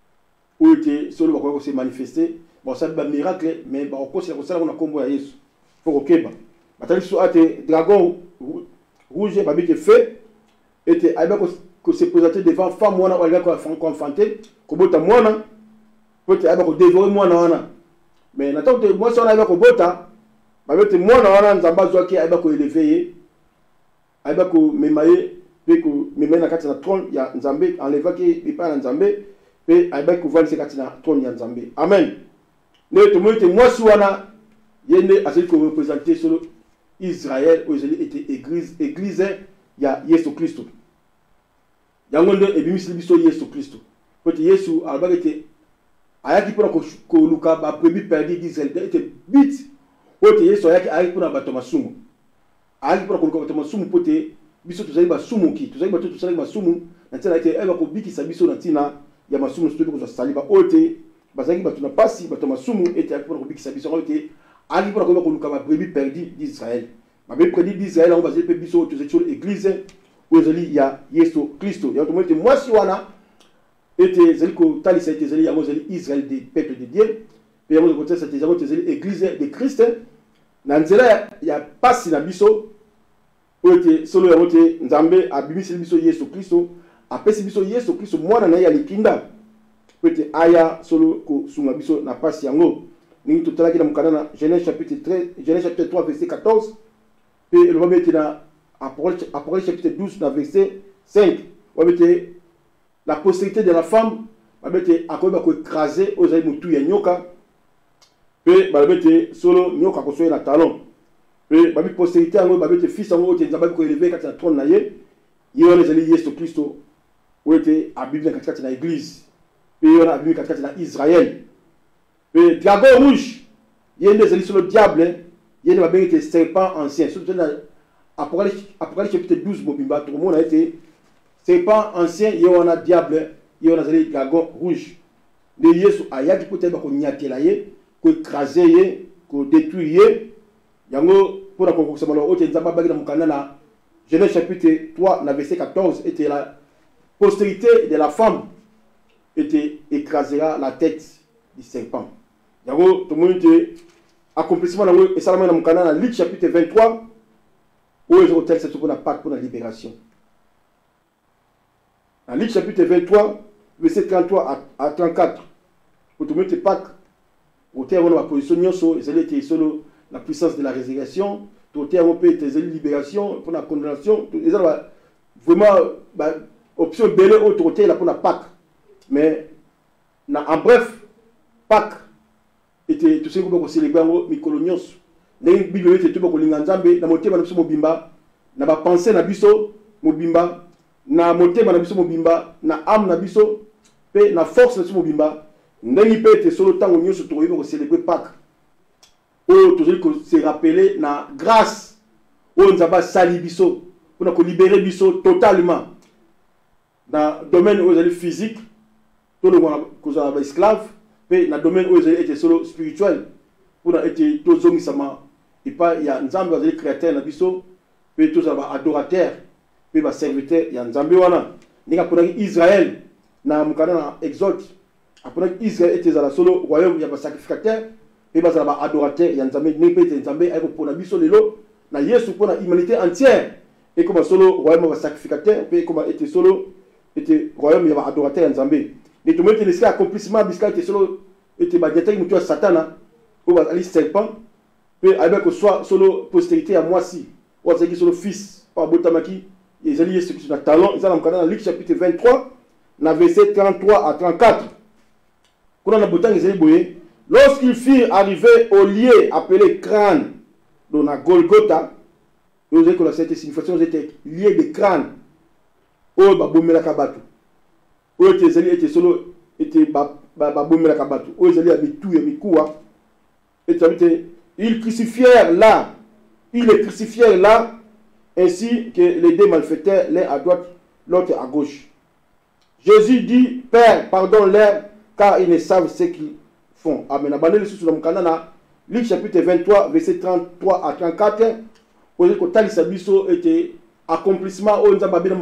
Où était solo ba ko se manifester, bon ça ba miracle mais ba ko se ko sala na kombo ya Yesu. Faut keba. Batali so ate dragon rouge ba bite fait était avec que se présenter devant femme mwana ou alga ko enfanter ko bota mwana peut avec ko dévorer mwana wana mais n'attend que moi ça avec ko bota ba bite mwana wana nzamba zoki avec ko élever avec ko memaye pe ko memaye na kati na trône ya nzambe enlever ki bipa na nzambe pe avec ko vendre kati na trône ya nzambe. Amen. Ne to moite moi si wana yende azali ko représenter solo Israël où ils étaient église ya Yesu Kristo. Yango ndo ebimisi biso Yesu Kristo. Pote Yesu albagete ayaki pona ko luka ba brebis perdu d'Israël était bit ote yeso ayaki pona bato masumu ayaki pona ko luka bato masumu pote biso tozali basumu ki tozali bato tozali masumu na tina ete eba ko bikisa biso na tina ya masumu soto ko sali ba ote bazaki bato na pasi bato masumu ete ayaki pona ko bikisa biso ote ayaki pona ko luka ba brebis perdu d'Israël ba brebis perdu d'Israël on bazali pe biso tozali sur l'église ozali ya Yesu Kristo ya to moite mwasi wana était zeliko talisa était zeli yango zeli Israël des peuples de Dieu pe yango côté cette yango zeli église de Christ na nzela ya pasi na biso ote solo yango te nzambe abimisi biso Yesu Kristo apesi biso Yesu Kristo mwana na ya likinda ote aya solo ko sunga biso na pasi yango ningi totalaki na mukana na Genèse chapitre 3 verset 14 pe le va mettre na Apocalypse chapitre 12 na verset 5 va mettre la postérité de la femme va mettre à quoi écraser aux aïe mutu ya nyoka pe va mettre solo nyoka ko soye na talon pe ba mettre postérité ngo va mettre fils ngo te nzamba ko élever kati na trône na ye yo les ali Yesu Kristo ou était abimi kati na église pe yo na abimi kati na Israël pe dragon rouge yende zali solo diable yende ba bengi serpent ancien surtout na Apocalypse chapitre 12 mobimba tout le monde a été serpent ancien, il y a un diable, il y a un dragon rouge. De Yesu ayaki peut-être qu'on nyatela ye, qu'on écraser ye, qu'on détruire ye. Yango pour la conclusion malo ote nzamba bagi na mukanda na Genèse chapitre 3 na verset 14 était la postérité de la femme était écrasera la tête du serpent. Yango tout le monde était accomplissement na et ça na mukanda na Luc chapitre 23 où les hôtels c'est pour la Pâque pour la libération. En Luc chapitre 23, verset 33 à 34, pour tout le monde Pâques, au terme de la position, ils étaient solo la puissance de la résurrection, au terme de la libération, pour la condamnation, ils ont vraiment option belle autorité pour la Pâques. Mais en bref, Pâques était tout ce qu'on célébrait en Mykolonios. Les Bible était tout pour l'Inganzambe, na moté na biso mobimba, na ba pensée na biso mobimba. Na motema na biso mobimba na âme na biso pe na force na biso mobimba ndenge pe te solo tango nyonso to ko célébrer Pâques o to ko se rappeler na grâce o nzamba sali biso pour ko libérer biso totalement dans domaine où les physique to le ko za ba esclave pe na domaine où les était solo spirituel pour être to zongisama et pas ya nzamba les créateur na biso pe to za ba adorateur pe ba serviteur ya nzambe wana ninga pona Israël na mukana na Exode apona Israël était la solo royaume ya ba sacrificateur pe ba za ba adorateur ya nzambe ni pe nzambe ay ko pona biso lelo na Yesu pona humanité entière et comme solo royaume ba sacrificateur pe comme était solo était royaume ya ba adorateur ya nzambe mais tout le monde était accomplissement bisca était solo était ba diatek mutu ya satana ou ba ali serpent pe avec ko soit solo postérité à moi si ou c'est qui solo fils par botamaki. Ils allaient sur le talon, ils allaient dans Luc chapitre 23, dans verset 33 à 34. Lorsqu'ils furent arrivés au lieu appelé crâne, dans la Golgotha, vous avez que cette signification était lié de crâne. Oh, babomela kabatu. Oh, ils étaient solo, étaient babomela kabatu. Oh, ils allaient à mitou et mikoua. Ils crucifièrent là. Ils les crucifièrent là. Ainsi que les deux malfaiteurs, l'un à droite, l'autre à gauche. Jésus dit, Père, pardonne-leur, car ils ne savent ce qu'ils font. Amen. Luc chapitre 23, verset 33 à 34. Était accomplissement au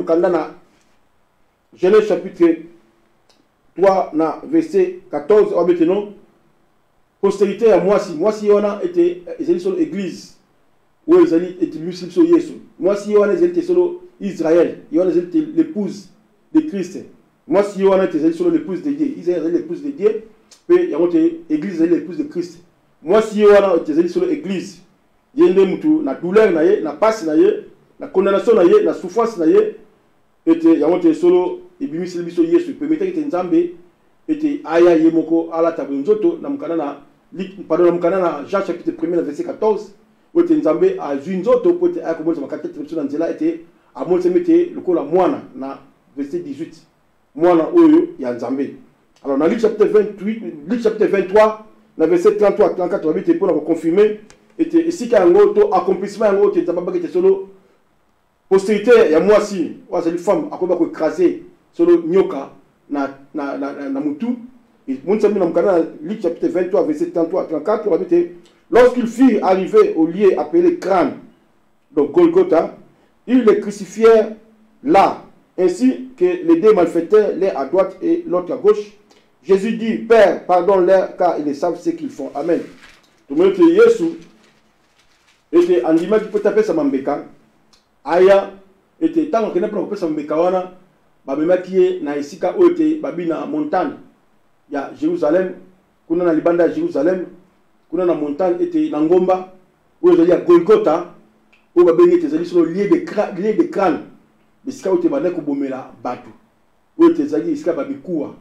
Genèse chapitre 3, verset 14. Postérité à Moisi. Moisi, on a été l'église. Où ils étaient musulmans sur Jésus. Moi, si on était solo Israël, on était l'épouse de Christ. Moi, si on était solo l'épouse de Dieu, Israël était l'épouse de Dieu, et l'église était l'épouse de Christ. Moi, si on était solo l'église, il y a la douleur, la passe, la condamnation, la souffrance, et il y a solo et bimisili sur Jésus. Permettez que Nzambe était aya yemoko ala tabunzoto na mukana pardon na mukana Jean chapitre 1 verset 14. Où Nzambe a zunzoto pote a commencé ma quatre na nzela était a monté mete lokola mwana na verset 18 mwana oyo ya Nzambe Alors dans Luc chapitre 28, Luc chapitre 23, dans verset 33 à 34, on va dire pour confirmer, et si qu'il y a un autre accomplissement, un autre, qui était solo postérité, il y a moi aussi, c'est une femme, à quoi écraser solo nyoka na mutu. Et mon ami dans Luc chapitre 23, verset 33 à 34, on va dire lorsqu'il fut arrivé au lieu appelé Crâne, donc Golgotha, ils les crucifièrent là, ainsi que les deux malfaiteurs, l'un à droite et l'autre à gauche. Jésus dit, Père, pardonne-leur, car ils ne savent ce qu'ils font. Amen. Tout le monde dit, Yesu, était en image qui peut taper sa mambeka. Aya, était tant qu'on n'a pas pu sa mambeka wana, babema qui est na isika ote, babi na montagne. Il y a Jérusalem, kuna na libanda Jérusalem, kuna na montagne était na ngomba, où il y a Golgotha, où babi était allé sur le lieu de crâne. Mais si vous avez un bomela batu, où vous avez un babikoua,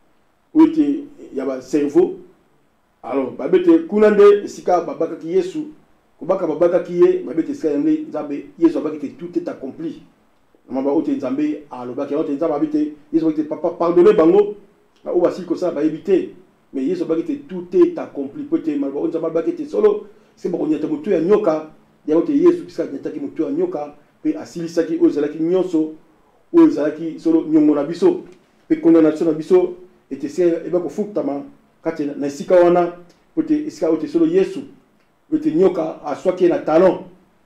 où il y a un cerveau, alors babete kunande sika babaka ki Yesu, kubaka babaka ki ye, babete sika yamne nzambe Yesu babaki tout est accompli. Mamba ote nzambe alobaki ote nzambe babete Yesu babaki papa pardonner bango, ou basi ko ça ba éviter, mais Yesu babaki tout est accompli. Peut-être mamba on nzambe babaki solo, c'est ba konyata mutu ya nyoka, ya ote Yesu sika nyataki mutu ya nyoka. Pe asilisaki ozalaki nyonso ozalaki solo nyongo na biso pe condamnation na biso était eba ko fuktama kati na sika wana pote isika ote solo Yesu ote nyoka aswaki na talon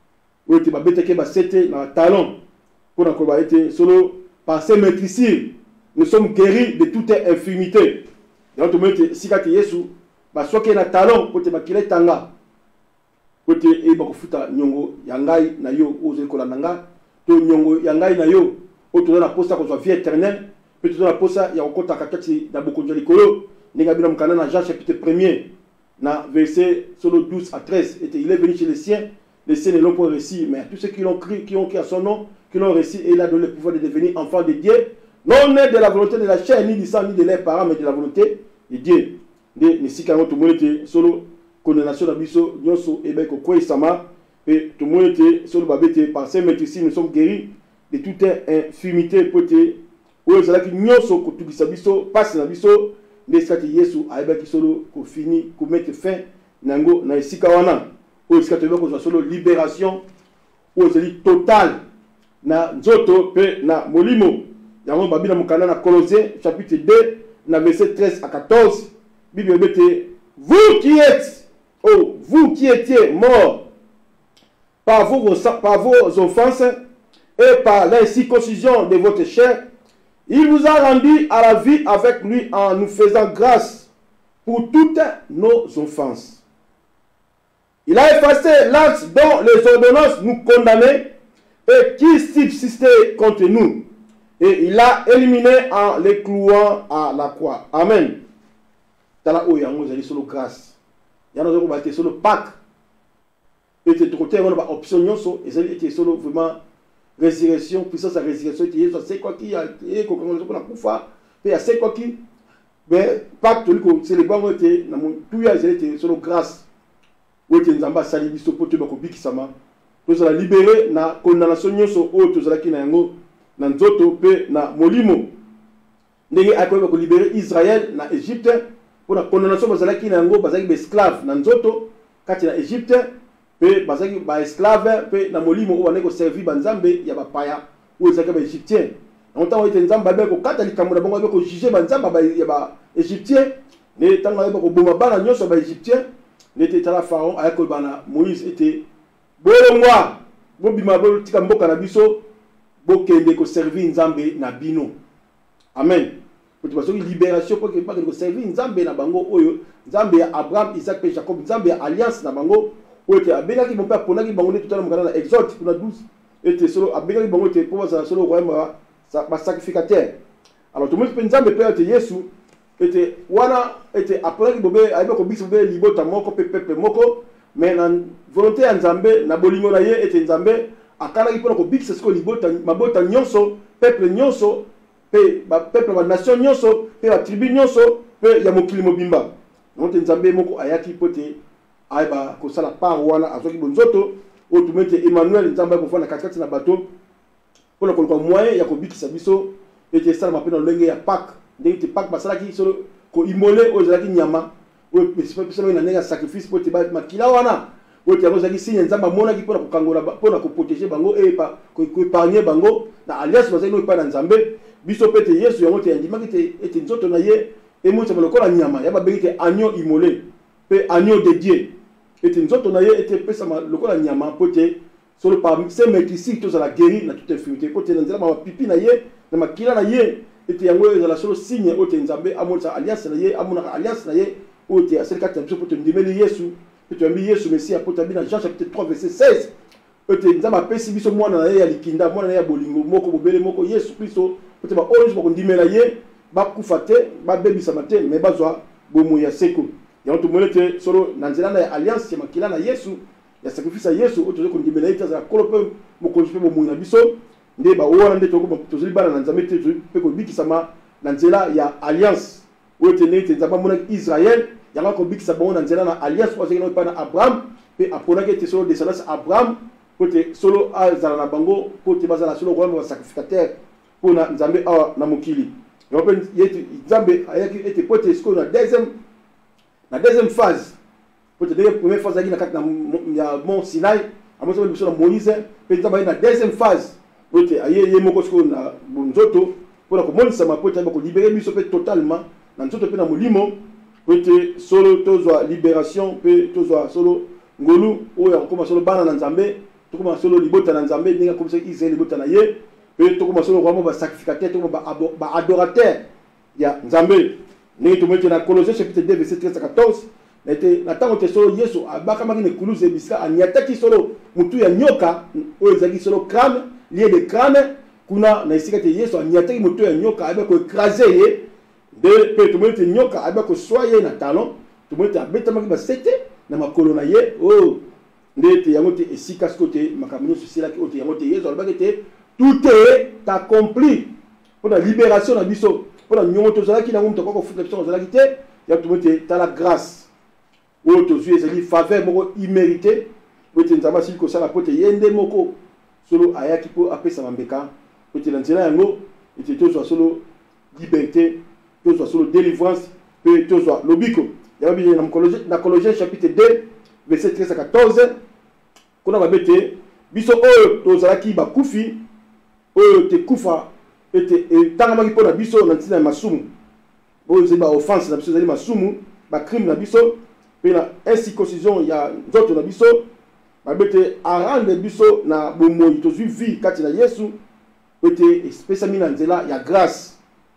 ote babeteke ba sete na talon pour ko ba été solo par ses maîtrises nous sommes guéris de toute infirmité. Donc to mete sika ke Yesu ba swaki na talon pote bakile tanga côté et bakofuta nyongo yangai na yo ozo kola nanga to nyongo yangai na yo oto na posta ko soit vie éternelle peut to na posta ya okota kakati na bokonjo likolo ninga bina mukana na Jean chapitre 1er na verset solo 12 à 13 et il est venu chez les siens ne l'ont pas reçu mais tous ceux qui l'ont cru qui ont cru à son nom qui l'ont reçu et il a donné le pouvoir de devenir enfant de Dieu non né de la volonté de la chair ni du sang ni de leurs parents mais de la volonté de Dieu ne sikano to monete solo condamnation de biso nyonso et bien que sama et tout le monde était sur le babete par ces maîtrises nous sommes guéris de toute infirmité poté où ils allaient nyonso ko tugisa biso passe na biso ne skati Yesu aiba ki solo ko fini ko mettre fin nango na esika wana où skati ko solo libération où c'est total na nzoto pe na molimo yango babina mukana na Colossiens chapitre 2 na verset 13 à 14 Bible bete vous qui êtes oh, vous qui étiez morts par vos offenses et par l'incirconcision de votre chair, il vous a rendu à la vie avec lui en nous faisant grâce pour toutes nos offenses. Il a effacé l'acte dont les ordonnances nous condamnaient et qui subsistait contre nous. Et il l'a éliminé en les clouant à la croix. Amen. Tala oyango zali solo grâce. Il y a des solo Pâques. Et tu as une option nyonso et ça était solo vraiment résurrection puissance à résurrection et Yesu c'est quoi qui a et qu'on a kufa et c'est quoi qui mais Pâques tout le c'est les bons était na tout ya était solo grâce où tu nzamba sali biso poto ba ko bikisama to za libérer na condamnation nyonso o to za ki na yango na nzoto pe na molimo ndenge akoba ko libérer Israël na Égypte pour la condamnation bazalaki na yango bazalaki esclave na nzoto kati na Égypte pe bazalaki ba esclave pe na molimo o baneko servir banzambe ya bapaya ou ezalaki ba égyptien longtemps ete nzamba ba ko kata likambo na bango ba ko juger banzamba ba ya ba égyptien ne tanga ba ko boma bana nyonso ba égyptien ne te tala pharaon ayako bana Moïse était bolongwa bobima bo tika mboka na biso bo kende ko servir nzambe na bino amen. Pour que libération pour que pas que servir nzambe na bango oyo nzambe ya Abraham Isaac et Jacob nzambe ya alliance na bango oyo te abengaki mon père ponaki bango ne tout à l'heure na Exode kuna 12 était solo abengaki bango te pour ça solo royaume ba sacrificateur alors tout le monde peut nzambe père te Yesu était wana était après bobe aiba ko biso bobe libota moko pepe moko mais na volonté ya nzambe na bolingo na ye était nzambe akala ki pour ko biso ce ko libota mabota nyonso peuple nyonso pe ba peuple ba nation nyonso pe ba tribu nyonso pe ya mokili mobimba donc nzambe moko ayaki pote aiba ko sala par wana azoki bonzoto o tumete Emmanuel nzambe ko fana kakati na bateau pour ko moyen ya ko bikisa biso et sala mapena lenge ya Pâques ndenge te Pâques basalaki solo ko immolé oyo ezalaki nyama oyo pesa na ndenge ya sacrifice po te makila wana oyo yango ezalaki signe nzambe amonaki mpona kokangola mpona koprotéger bango koépargne bango na alliance bazali no epai na nzambe biso mpe te yesu yango te yandimaki te ete nzoto na ye emotisama lokola nyama ya babengi te agneau immolé mpe agneau de Dieu ete nzoto na ye ete epesama lokola nyama mpo te solo par se maîtrise tozala guéri na toute infirmité mpo te na nzela mapipi na ye na makila na ye ete yango ezala solo signe oyo te nzambe amonisa alliance na ye amonaka alliance na ye oyo te asali kati na biso mpo te ndimeli yesu mpe toyambi yesu mesia mpo toyambi na Jean chapitre 3 verset 16 oyo te nzambe apesi biso mwana na ye ya likinda mwana na ye ya bolingo moko bobele moko yesu kristo mpo te baoyo nyonso bakondimela ye bakufa te babebisama te me bazwa bomoi ya seko yango tomoni te solo na nzela na ya alliance ya makila na yesu ya sacrifice ya yesu oyo tozali kondimela ye te azala kolo mpe mokonzi mpe bomoi na biso nde bawana nde tozali bana na nzambe te tozali mpe kobikisama na nzela ya alliance oyo te ndenge te nzambe amonaki israel yango akobikisa bango na nzela na alliance oyo azalaki na epai na abraham mpe aponaki ete solo descendance abraham mpo te solo azala na bango mpo te bazala solo koyamba basacrificateur mpo na nzambe awa na mokili yango mpe nzambe ayaki ete mpo te sikoyo na deuxième phase mpo te ndenge première phase azalaki na kati ya mont sinai amonisa biso na moïse mpe nzambe aye na deuxième phase oyo te aye ye moko sikoyo na nzoto mpona komonisama mpo te ayeba kolibere biso mpe totalement na nzoto mpe na molimo po ete solo tozwa libération mpe tozwa solo ngolu oyo akokoma solo bana na nzambe tokoma solo libota na nzambe ndenge akomisaki israel libota na ye mpe tokoma solo kwamo basacrificateur tokoma baadorateur ya nzambe ndenge tomoni te na Colossiens chapitre 2 verset 13 à 14 na ntango te solo yesu abakamaki na ekuluzu ebisika aniataki solo motu ya nyoka oyo ezalaki solo crâne lié de crâne kuna na esika te yesu aniataki motu ya nyoka ayeba koekrase ye nde mpe tomoni te nyoka ayeba koswa ye na talon tomoni te abetamaki basete na makolo na ye oyo nde te yango te esika siko te makambo nyonso esilaki oyo te yango te yesu alobaki te tout est accompli mpona libération na biso mpona nyongo tozalaki nango moto akoki kofuta biso ozalaki te yango tomoni te tala grâce oyo tozwi ezali faveur moko immérité oyo te nzambe asili kosala mpo te ye nde moko solo ayaki mpo apesa bambeka po te na nzela yango ete tozwa solo liberté tozwa solo délivrance mpe tozwa lobiko yango bie na Colossiens chapitre 2 verset 13 à 14 kuna babe te biso oyo tozalaki bakufi oyo te kufa ete etangamaki mpo na biso na ntina ya masumu oyo ezali baoffense na biso ezali masumu bacrime na biso mpe na incirconcision ya nzoto na biso babe te arande biso na bomoi tozwi vie kati na yesu ete espesami na nzela ya grâce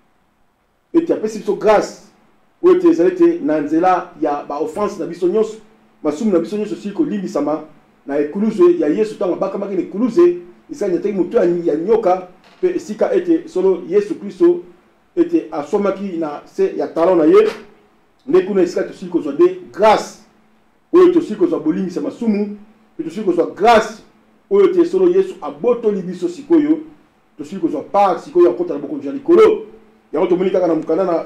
ete apesi biso grâce oyo ete ezali te na nzela ya baoffense na biso nyonso masumu na biso nyonso sili kolimbisama na ekuluzu ya yesu ntango abakamaki na ekuluzu esika niataki motu ya nyoka mpe esika ete solo yesu kristo ete asomaki na se ya talon na ye nde kuna esika tosili kozwa de grâce oyo tosili kozwa bolimbisa masumu mpe tosili kozwa grâce oyo te solo yesu abotoli biso sikoyo tosili kozwa part sikoyo ya kota na bokonzi ya likolo yango tomoni kaka na mokanda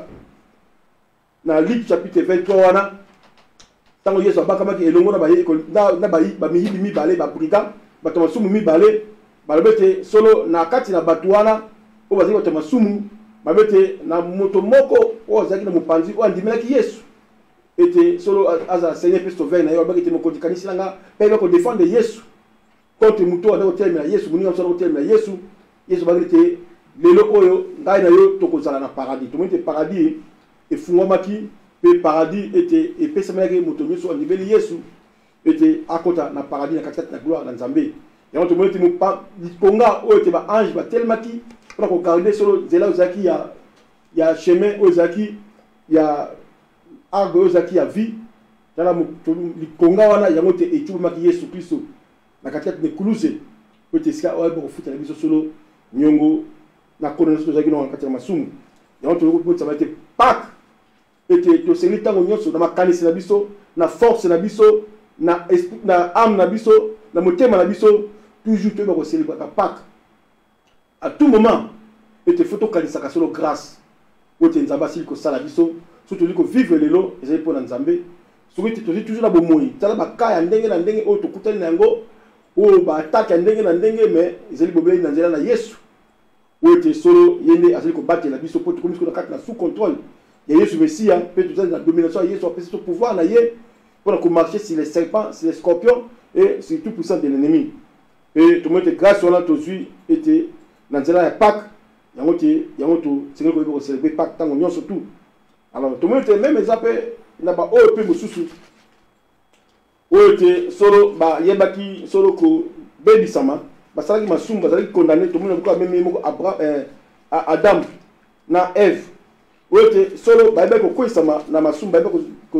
na Luc chapitre 23 wana ntango yesu abakamaki elongo na bamiyibi mibale babrigand bato masumu mibale balobi ete solo na kati na bato wana oyo bazali bato masumu balobi ete na moto moko oyo azalaki na mopanzi oyo andimelaki yesu ete solo azala seigneur mpe sauveur na ye balobaki ete mokonzi kanisi nanga mpe ayeba kodefendre yesu contre moto oyo azali kotelemela yesu moninga mosu azali kotelemela yesu yesu balobaki ete lelo oyo ngai na yo tokozala na paradis tomoni ete paradis efungwamaki mpe paradis ete epesamelaki moto nyonso andimeli yesu ete akota na paradis na katikati na gloire na nzambe yango tomoni ete likonga oyo ete baange batelemaki mpona kogarde solo nzela oyo ezalaki ya chemin oyo ezalaki ya arbre oyo ezalaki ya vie tala likonga wana yango ete etyubamaki yesu kristo na katikati na ekuluze oyo ete esika oyo ayeba kofuta na biso solo nyongo na kono nyonso tozalaki na kati ya masumu yango tokokotisama ete Pâques ete tosengeli ntango nyonso na makanisi na biso na force na biso na âme na biso na motema na biso toujours toyeba koselebraka Pâques à tout moment ete fo tokanisaka solo grâce oyo te nzambe asili kosala biso so tozali kovivre lelo ezali mpo na nzambe soki ete tozali toujours na bomoi tala baka ya ndenge na ndenge oyo tokutani na yango oyo baatake ya ndenge na ndenge me ezali bobeli na nzela na yesu oyo ete solo ye nde azali kobatela biso mpo tokomi sikoyo na kati na sous contrôle ya yesu mesia mpe tozali na domination ya yesu apesi so pouvoir na ye mpona komarcher sur les serpents sur les scorpions et sur tout puissant de l'ennemi e tomoni ete grâce wana tozwi ete na nzela ya Pâques yango tosengeli koyeba kocelebre Pâques ntango nyonso tu alors tomoni ete meme eza mpe na baoyo mpe mosusu oyo ete solo bayebaki solo kobebisama basalaki masumu bazalaki condamné tomoni na bikola meme moko Adam na Eve oyo ete solo bayebaki kokweyisama na masumu bayebaki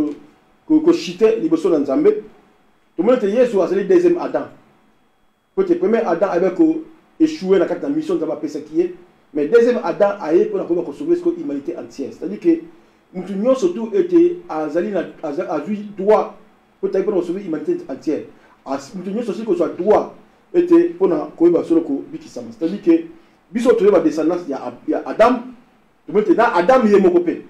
kochite liboso na Nzambe tomoni ete Yesu azali deuxième Adam po ete premier Adam ayebaki koéchouer na kati na mission Nzambe apesaki ye mais deuxième Adam aye mpona koyeba kosauver siko humanité entière c'est-à-dire que mutu nyonso tu ete azali azwi droit po tayi mpona kosauver humanité entière mutu nyonso sili kozwa droit ete mpona koyeba solo kobikisama c'est-à-dire que biso toyeba descendance ya Adam tomoni ete na Adam ye moko mpe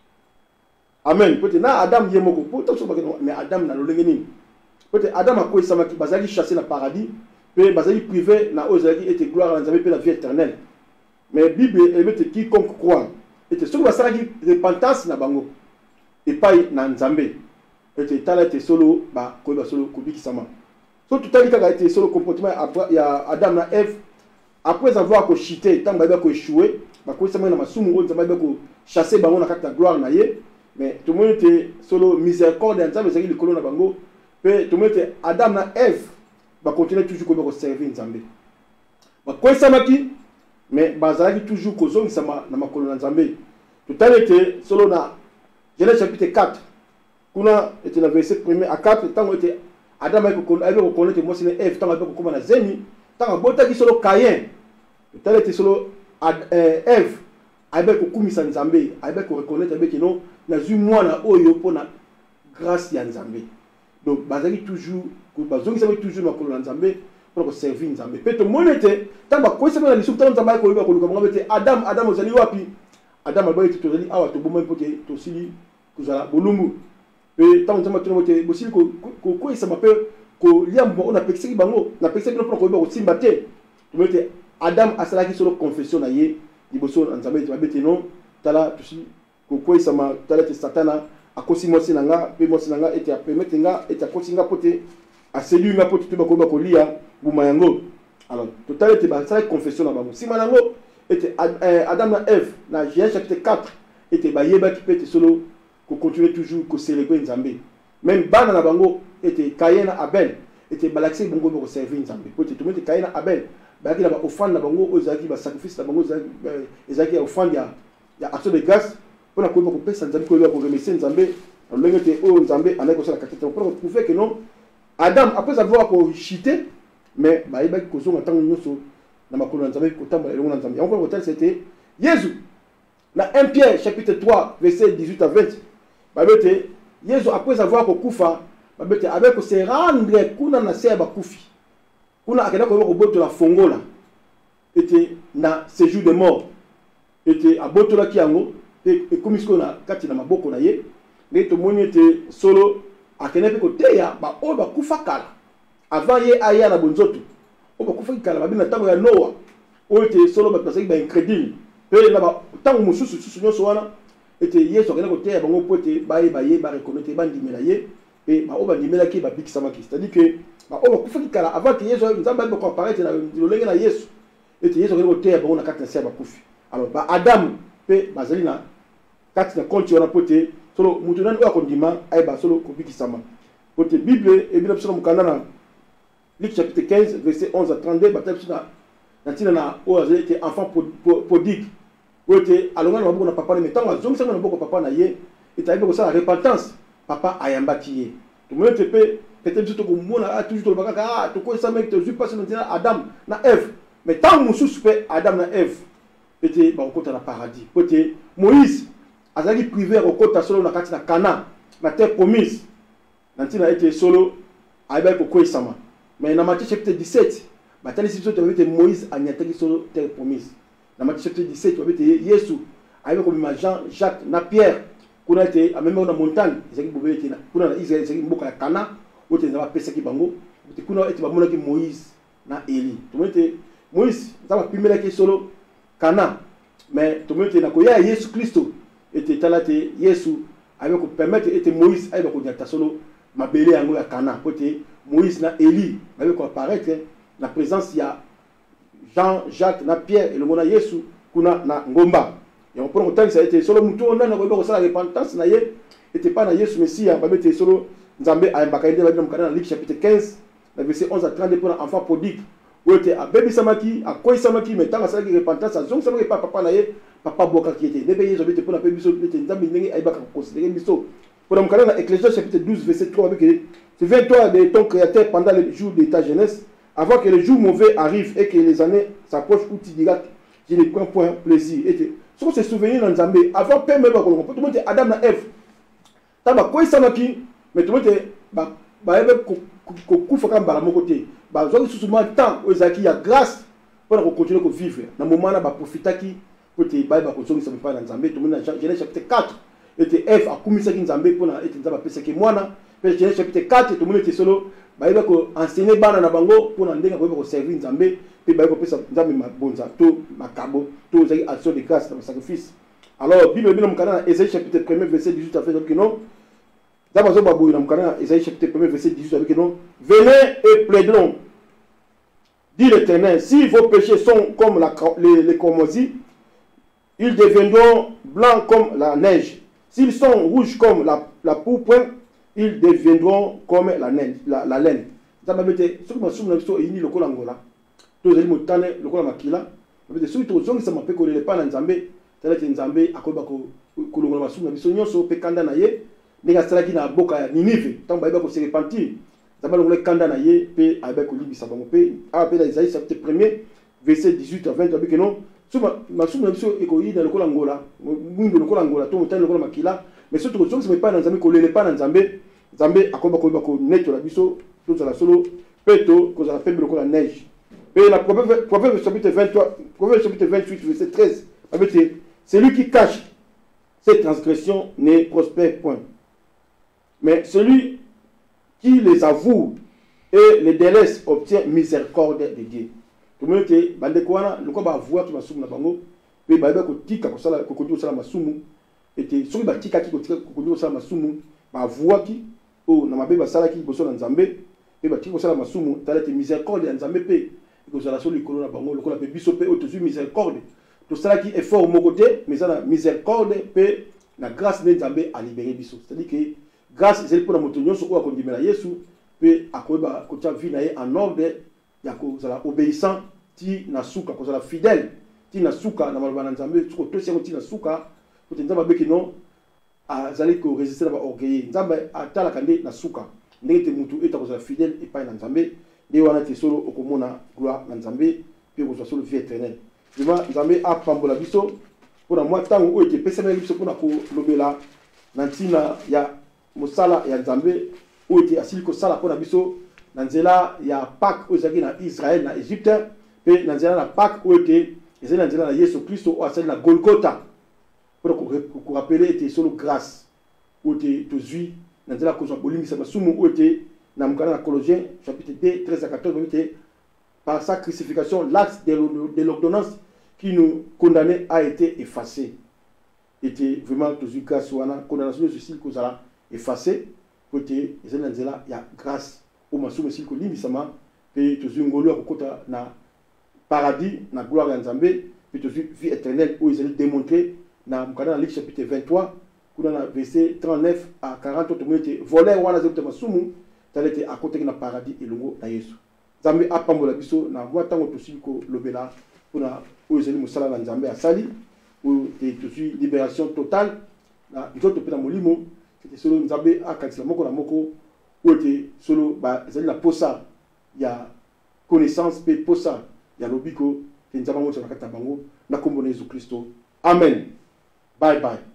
amen po ete na Adam ye moko po taso bakeno mais Adam na lolenge nini po ete Adam akweyisamaki bazalaki chassé na paradis mpe bazali privé na oyo ezalaki ete gloire na Nzambe mpe la vie éternelle mais Bible elobi ete quiconque croit ete soki basalaki repentance na bango epai na Nzambe ete tala ete solo bakoyeba solo kobikisama so totali kaka ete solo comportement ya Adam na Eve après avoir kochite ntango bayeba koéchouer bakoyisama na masumu oyo Nzambe bayeba kochasse bango na kati na gloire na ye mais tomoni ete solo miséricorde ya Nzambe ezalaki likolo na bango mpe tomoni ete Adam na Eve bakontinue toujours koyeba koservir Nzambe bakoyisamaki mais bazalaki toujours kozongisama na makolo na Nzambe totali ete solo na Genèse chapitre 4 kuna ete na verset 1 à 4 ntango ete Adam ayebaki kokonnaître mwasi na Eve ntango ayebaki kokóma na zemi ntango abotaki solo Caïn totali ete solo Eve ayebaki kokumisa Nzambe ayebaki koreconnaître ayebaki no nazwi mwana oyo mpona grâce ya Nzambe donc bazalaki toujours bazongisaki toujours makolo na Nzambe mpona koservir Nzambe mpe tomoni ete ntango bakoyisaki na lisumu ntango Nzambe akoyeba koluka bango ete Adam ozali wapi Adam alobaki ete tozali awa tobomai mpo te tosili kozala bolumbu mpe ntango Nzambe atuni ete bosili kokweyisama mpe kolia mbuma oyo napekisaki bango napekisaki bino mpona koyeba kosimba te tomoni ete Adam asalaki solo confession na ye liboso na Nzambe ete babe ete non tala tosili kokweyisama tala ete Satana akosi mwasi na nga mpe mwasi na nga ete apermete nga ete akosi nga mpo te aséduire nga mpo te toyeba koyeba kolia mbuma yango alors totali ete basalaki confession na bango nsima nango ete Adam na Eve na Genèse chapitre 4 ete bayebaki mpe ete solo kocontinue toujours kocelebre Nzambe même bana na bango ete Caïn na Abel ete balakisaki bango mpe koservir Nzambe po ete tomoni ete Caïn na Abel bayaki na baofrande na bango oyo ezalaki basacrifice na bango ezalaki ya offrande ya action de grâce mpona koyeba kopesa Nzambe koyeba koremercier Nzambe na lolenge ete oyo Nzambe andaki kosala kati te mpona koprouve que non Adam après avoir kochite mais bayebaki kozonga ntango nyonso na makolo na Nzambe kotambola elongo na Nzambe yango mpona kotala c'était Yesu na 1 Pierre chapitre 3 verset 18 à 20 babe ete Yesu après avoir kokufa babe ete avec ko se rendre kuna na se ya bakufi kuna akenda koyeba kobotola fongola ete na séjour de mort ete abotolaki yango pe ekomi sikoyo na kati na maboko na ye nde tomoni ete solo akende mpe koteya baoyo bakufa kala avant ye aya na bonzoto oyo bakufaki kala babi na ntango ya Noa oyo ete solo bato bazalaki baincrédule mpe na ntango mosusu nyonso wana ete Yesu akende koteya bango mpo ete bayeba ye bareconnaître bandimela ye mpe baoyo bandimelaki babikisamaki c'est-à-dire que baoyo bakufaki kala avant ke Yesu Nzambe ayeba koapparaître na lolenge na Yesu ete Yesu akende koteya bango na kati na se ya bakufi alors Adam mpe bazali na kati na konti wana mpo ete solo mutu nani oyo akondima ayeba solo kobikisama po ete Bible ebina biso na mokanda na Luc chapitre 15 verset 11 à 32 batali biso na ntina na oyo azali ete enfant prodigue oyo ete alonga na maboko na papa na me ntango azongisaki na maboko papa na ye ete ayebi kosala repentance papa ayambaki ye tomoni ete mpe peut-être biso tokomona toujours tolobaka kaka tokoyisama ete tozwi mpasi na ntina Adam na Eve mais ntango mosusu mpe Adam na Eve ete bakokota na paradis po ete Moïse azalaki privé ya kokota solo na kati na Cana na terre promise na ntina ete solo ayebaki kokweyisama mais na Matthieu chapitre 17 batalisi biso te babete Moïse anyataki solo terre promise na Matthieu chapitre 17 babete Yesu ayebaki komema Jean Jacques na Pierre kuna ete amemaki na montagne ezalaki bobele ete kuna na Israel ezalaki mboka ya Cana oyo ete Nzambe apesaki bango kuna ete bamonaki Moïse na Eli tomoni ete Moïse Nzambe apimelaki solo Cana. Mais tout le monde était là, Jésus Christ était là, Jésus avait permettre que Moïse avait dit solo ma belé à Cana. Moïse na Élie avait apparaître la présence il y a Jean, Jacques, na Pierre et le mona Jésus kuna na ngomba. Et on prend autant que ça a été solo muto on a la repentance na ye était pas na Jésus Messie ba mettre solo Nzambe a mbakainde ba dans Luc chapitre 15 verset 11 à 32 pour enfant prodigue où était à bébé samaki à koi samaki mais tant ça qui repentance à zong samaki papa na ye papa boka qui était bébé Jésus était pour la biso était Nzambe ndenge ay ba considérer biso pour dans Ecclésiaste chapitre 12 verset 3 avec souviens-toi de ton créateur pendant les jours de ta jeunesse avant que le jour mauvais arrive et que les années s'approchent où tu diras je ne prends point plaisir. Et ce qu'on se souvient dans Zambé, avant même tout le monde était Adam et Ève. Tu as quoi ça mais tout le monde était côté. Souvent temps où il y a grâce pour continuer à vivre. Dans le moment où il profiter qui pour te bailler continuer ça pas dans Zambé. Tout le monde dans Genèse chapitre 4 était Ève a commis ça dans Zambé pour être dans la que moi na. Genèse chapitre 4 tout le monde était solo. Baïba ko enseigner bana na bango pour ndenga ko servir Nzambe pe baïba ko pesa Nzambe mabonza to makabo to zaki action de grâce dans sacrifice. Alors Bible bino mukana Ésaïe chapitre 1 verset 18 à fait que non. D'abord zo babu na mukana Ésaïe chapitre 1 verset 18 avec non. Venez et plaidons. Dit l'Éternel, si vos péchés sont comme les cormoisies, ils deviendront blancs comme la neige. S'ils sont rouges comme la pourpre, ils deviendront comme la laine. Ça m'a dit, ce que je me suis dit, le Kolangola, tous les mots le Kolamakila, mais ceux qui ont ça m'a fait connaître pas dans Zambé, c'est-à-dire que Zambé a Kolongola Massoum, mais son so pe kanda na ye, nega salaki na boka Ninive, tant baïba ko se repentir. Zamba le kanda na ye, pe avec Olibi Sabango pe, après dans Isaïe chapitre 1er, verset 18 à 20, avec non, Massoum na biso ekoyi dans le Kolangola, mwindo le Kolangola, to motane le Kolamakila, mais ceux qui ont ça pas dans Zambé ko lele pas dans Zambé. Zambé akoba ko neto la biso tout ça la solo peto ko za pembe ko la neige et la proverbe chapitre 23 proverbe chapitre 28 verset 13 avec celui qui cache ses transgressions ne prospère point mais celui qui les avoue et les délaisse obtient miséricorde de Dieu tout le monde te bande ko wana le ko ba avouer to masumu na bango pe ba ba ko tika ko sala ko ko sala masumu et soki ba tika ki ko tika ko sala masumu ba avouer ki oh na mabe basala ki boso na Nzambe pe batiki kosala masumu tala te miséricorde ya Nzambe pe kozala so likolo na bango lokola pe biso pe otozu miséricorde to sala ki effort moko te mais na miséricorde pe na grâce de Nzambe a libéré biso c'est-à-dire que grâce c'est pour na moto nyonso o akondimela Yesu pe akoyeba kotia vie na ye en ordre ya kozala obéissant ti na suka kozala fidèle ti na suka na maloba na Nzambe ko to seko ti na suka ko te Nzambe beki non azali ko résister na ba orgueil Nzambe atala kande na suka ndenge te mutu eta kozala fidèle et pas na Nzambe de wana te solo okomona gloire na Nzambe pe kozala solo vie éternelle vraiment Nzambe a pambola biso pour moi tango o ete pesa biso pour na ko lobela na ntina ya mosala ya Nzambe o ete asili ko sala pour na biso na nzela ya Pâques o ezaki na Israël na Égypte pe na nzela na Pâques o ete ezali na nzela na Yesu Kristo o asali na Golgotha pour rappeler était solo grâce où était tozui dans la cause bolimi ça masumu où était dans le Colossiens chapitre 2 13 à 14 était par sa crucifixion l'acte de l'ordonnance qui nous condamnait a été effacé était vraiment tozui grâce wana condamnation de ceci que ça effacé côté ezali dans la ya grâce au masumu sil ko limi sama pe tozui ngolo akota na paradis na gloire ya Nzambe pe tozui vie éternelle où ils allaient démontrer dans le Luc chapitre 23, dans le verset 39 à 40, tout le monde était volé, on a dit masumu, ça était à côté de paradis et le mot na Yesu. Nzambe a pambola biso na mwata ngo tosi ko lobela kuna o ezeli musala na Nzambe asali ou te tosi libération totale na nzoto pe na molimo c'était solo Nzambe a katsila moko na moko ou était solo ba ezeli na posa ya connaissance pe posa ya lobiko te Nzambe mo tsaka tabango na kombo na Yesu Kristo. Amen. Bye bye.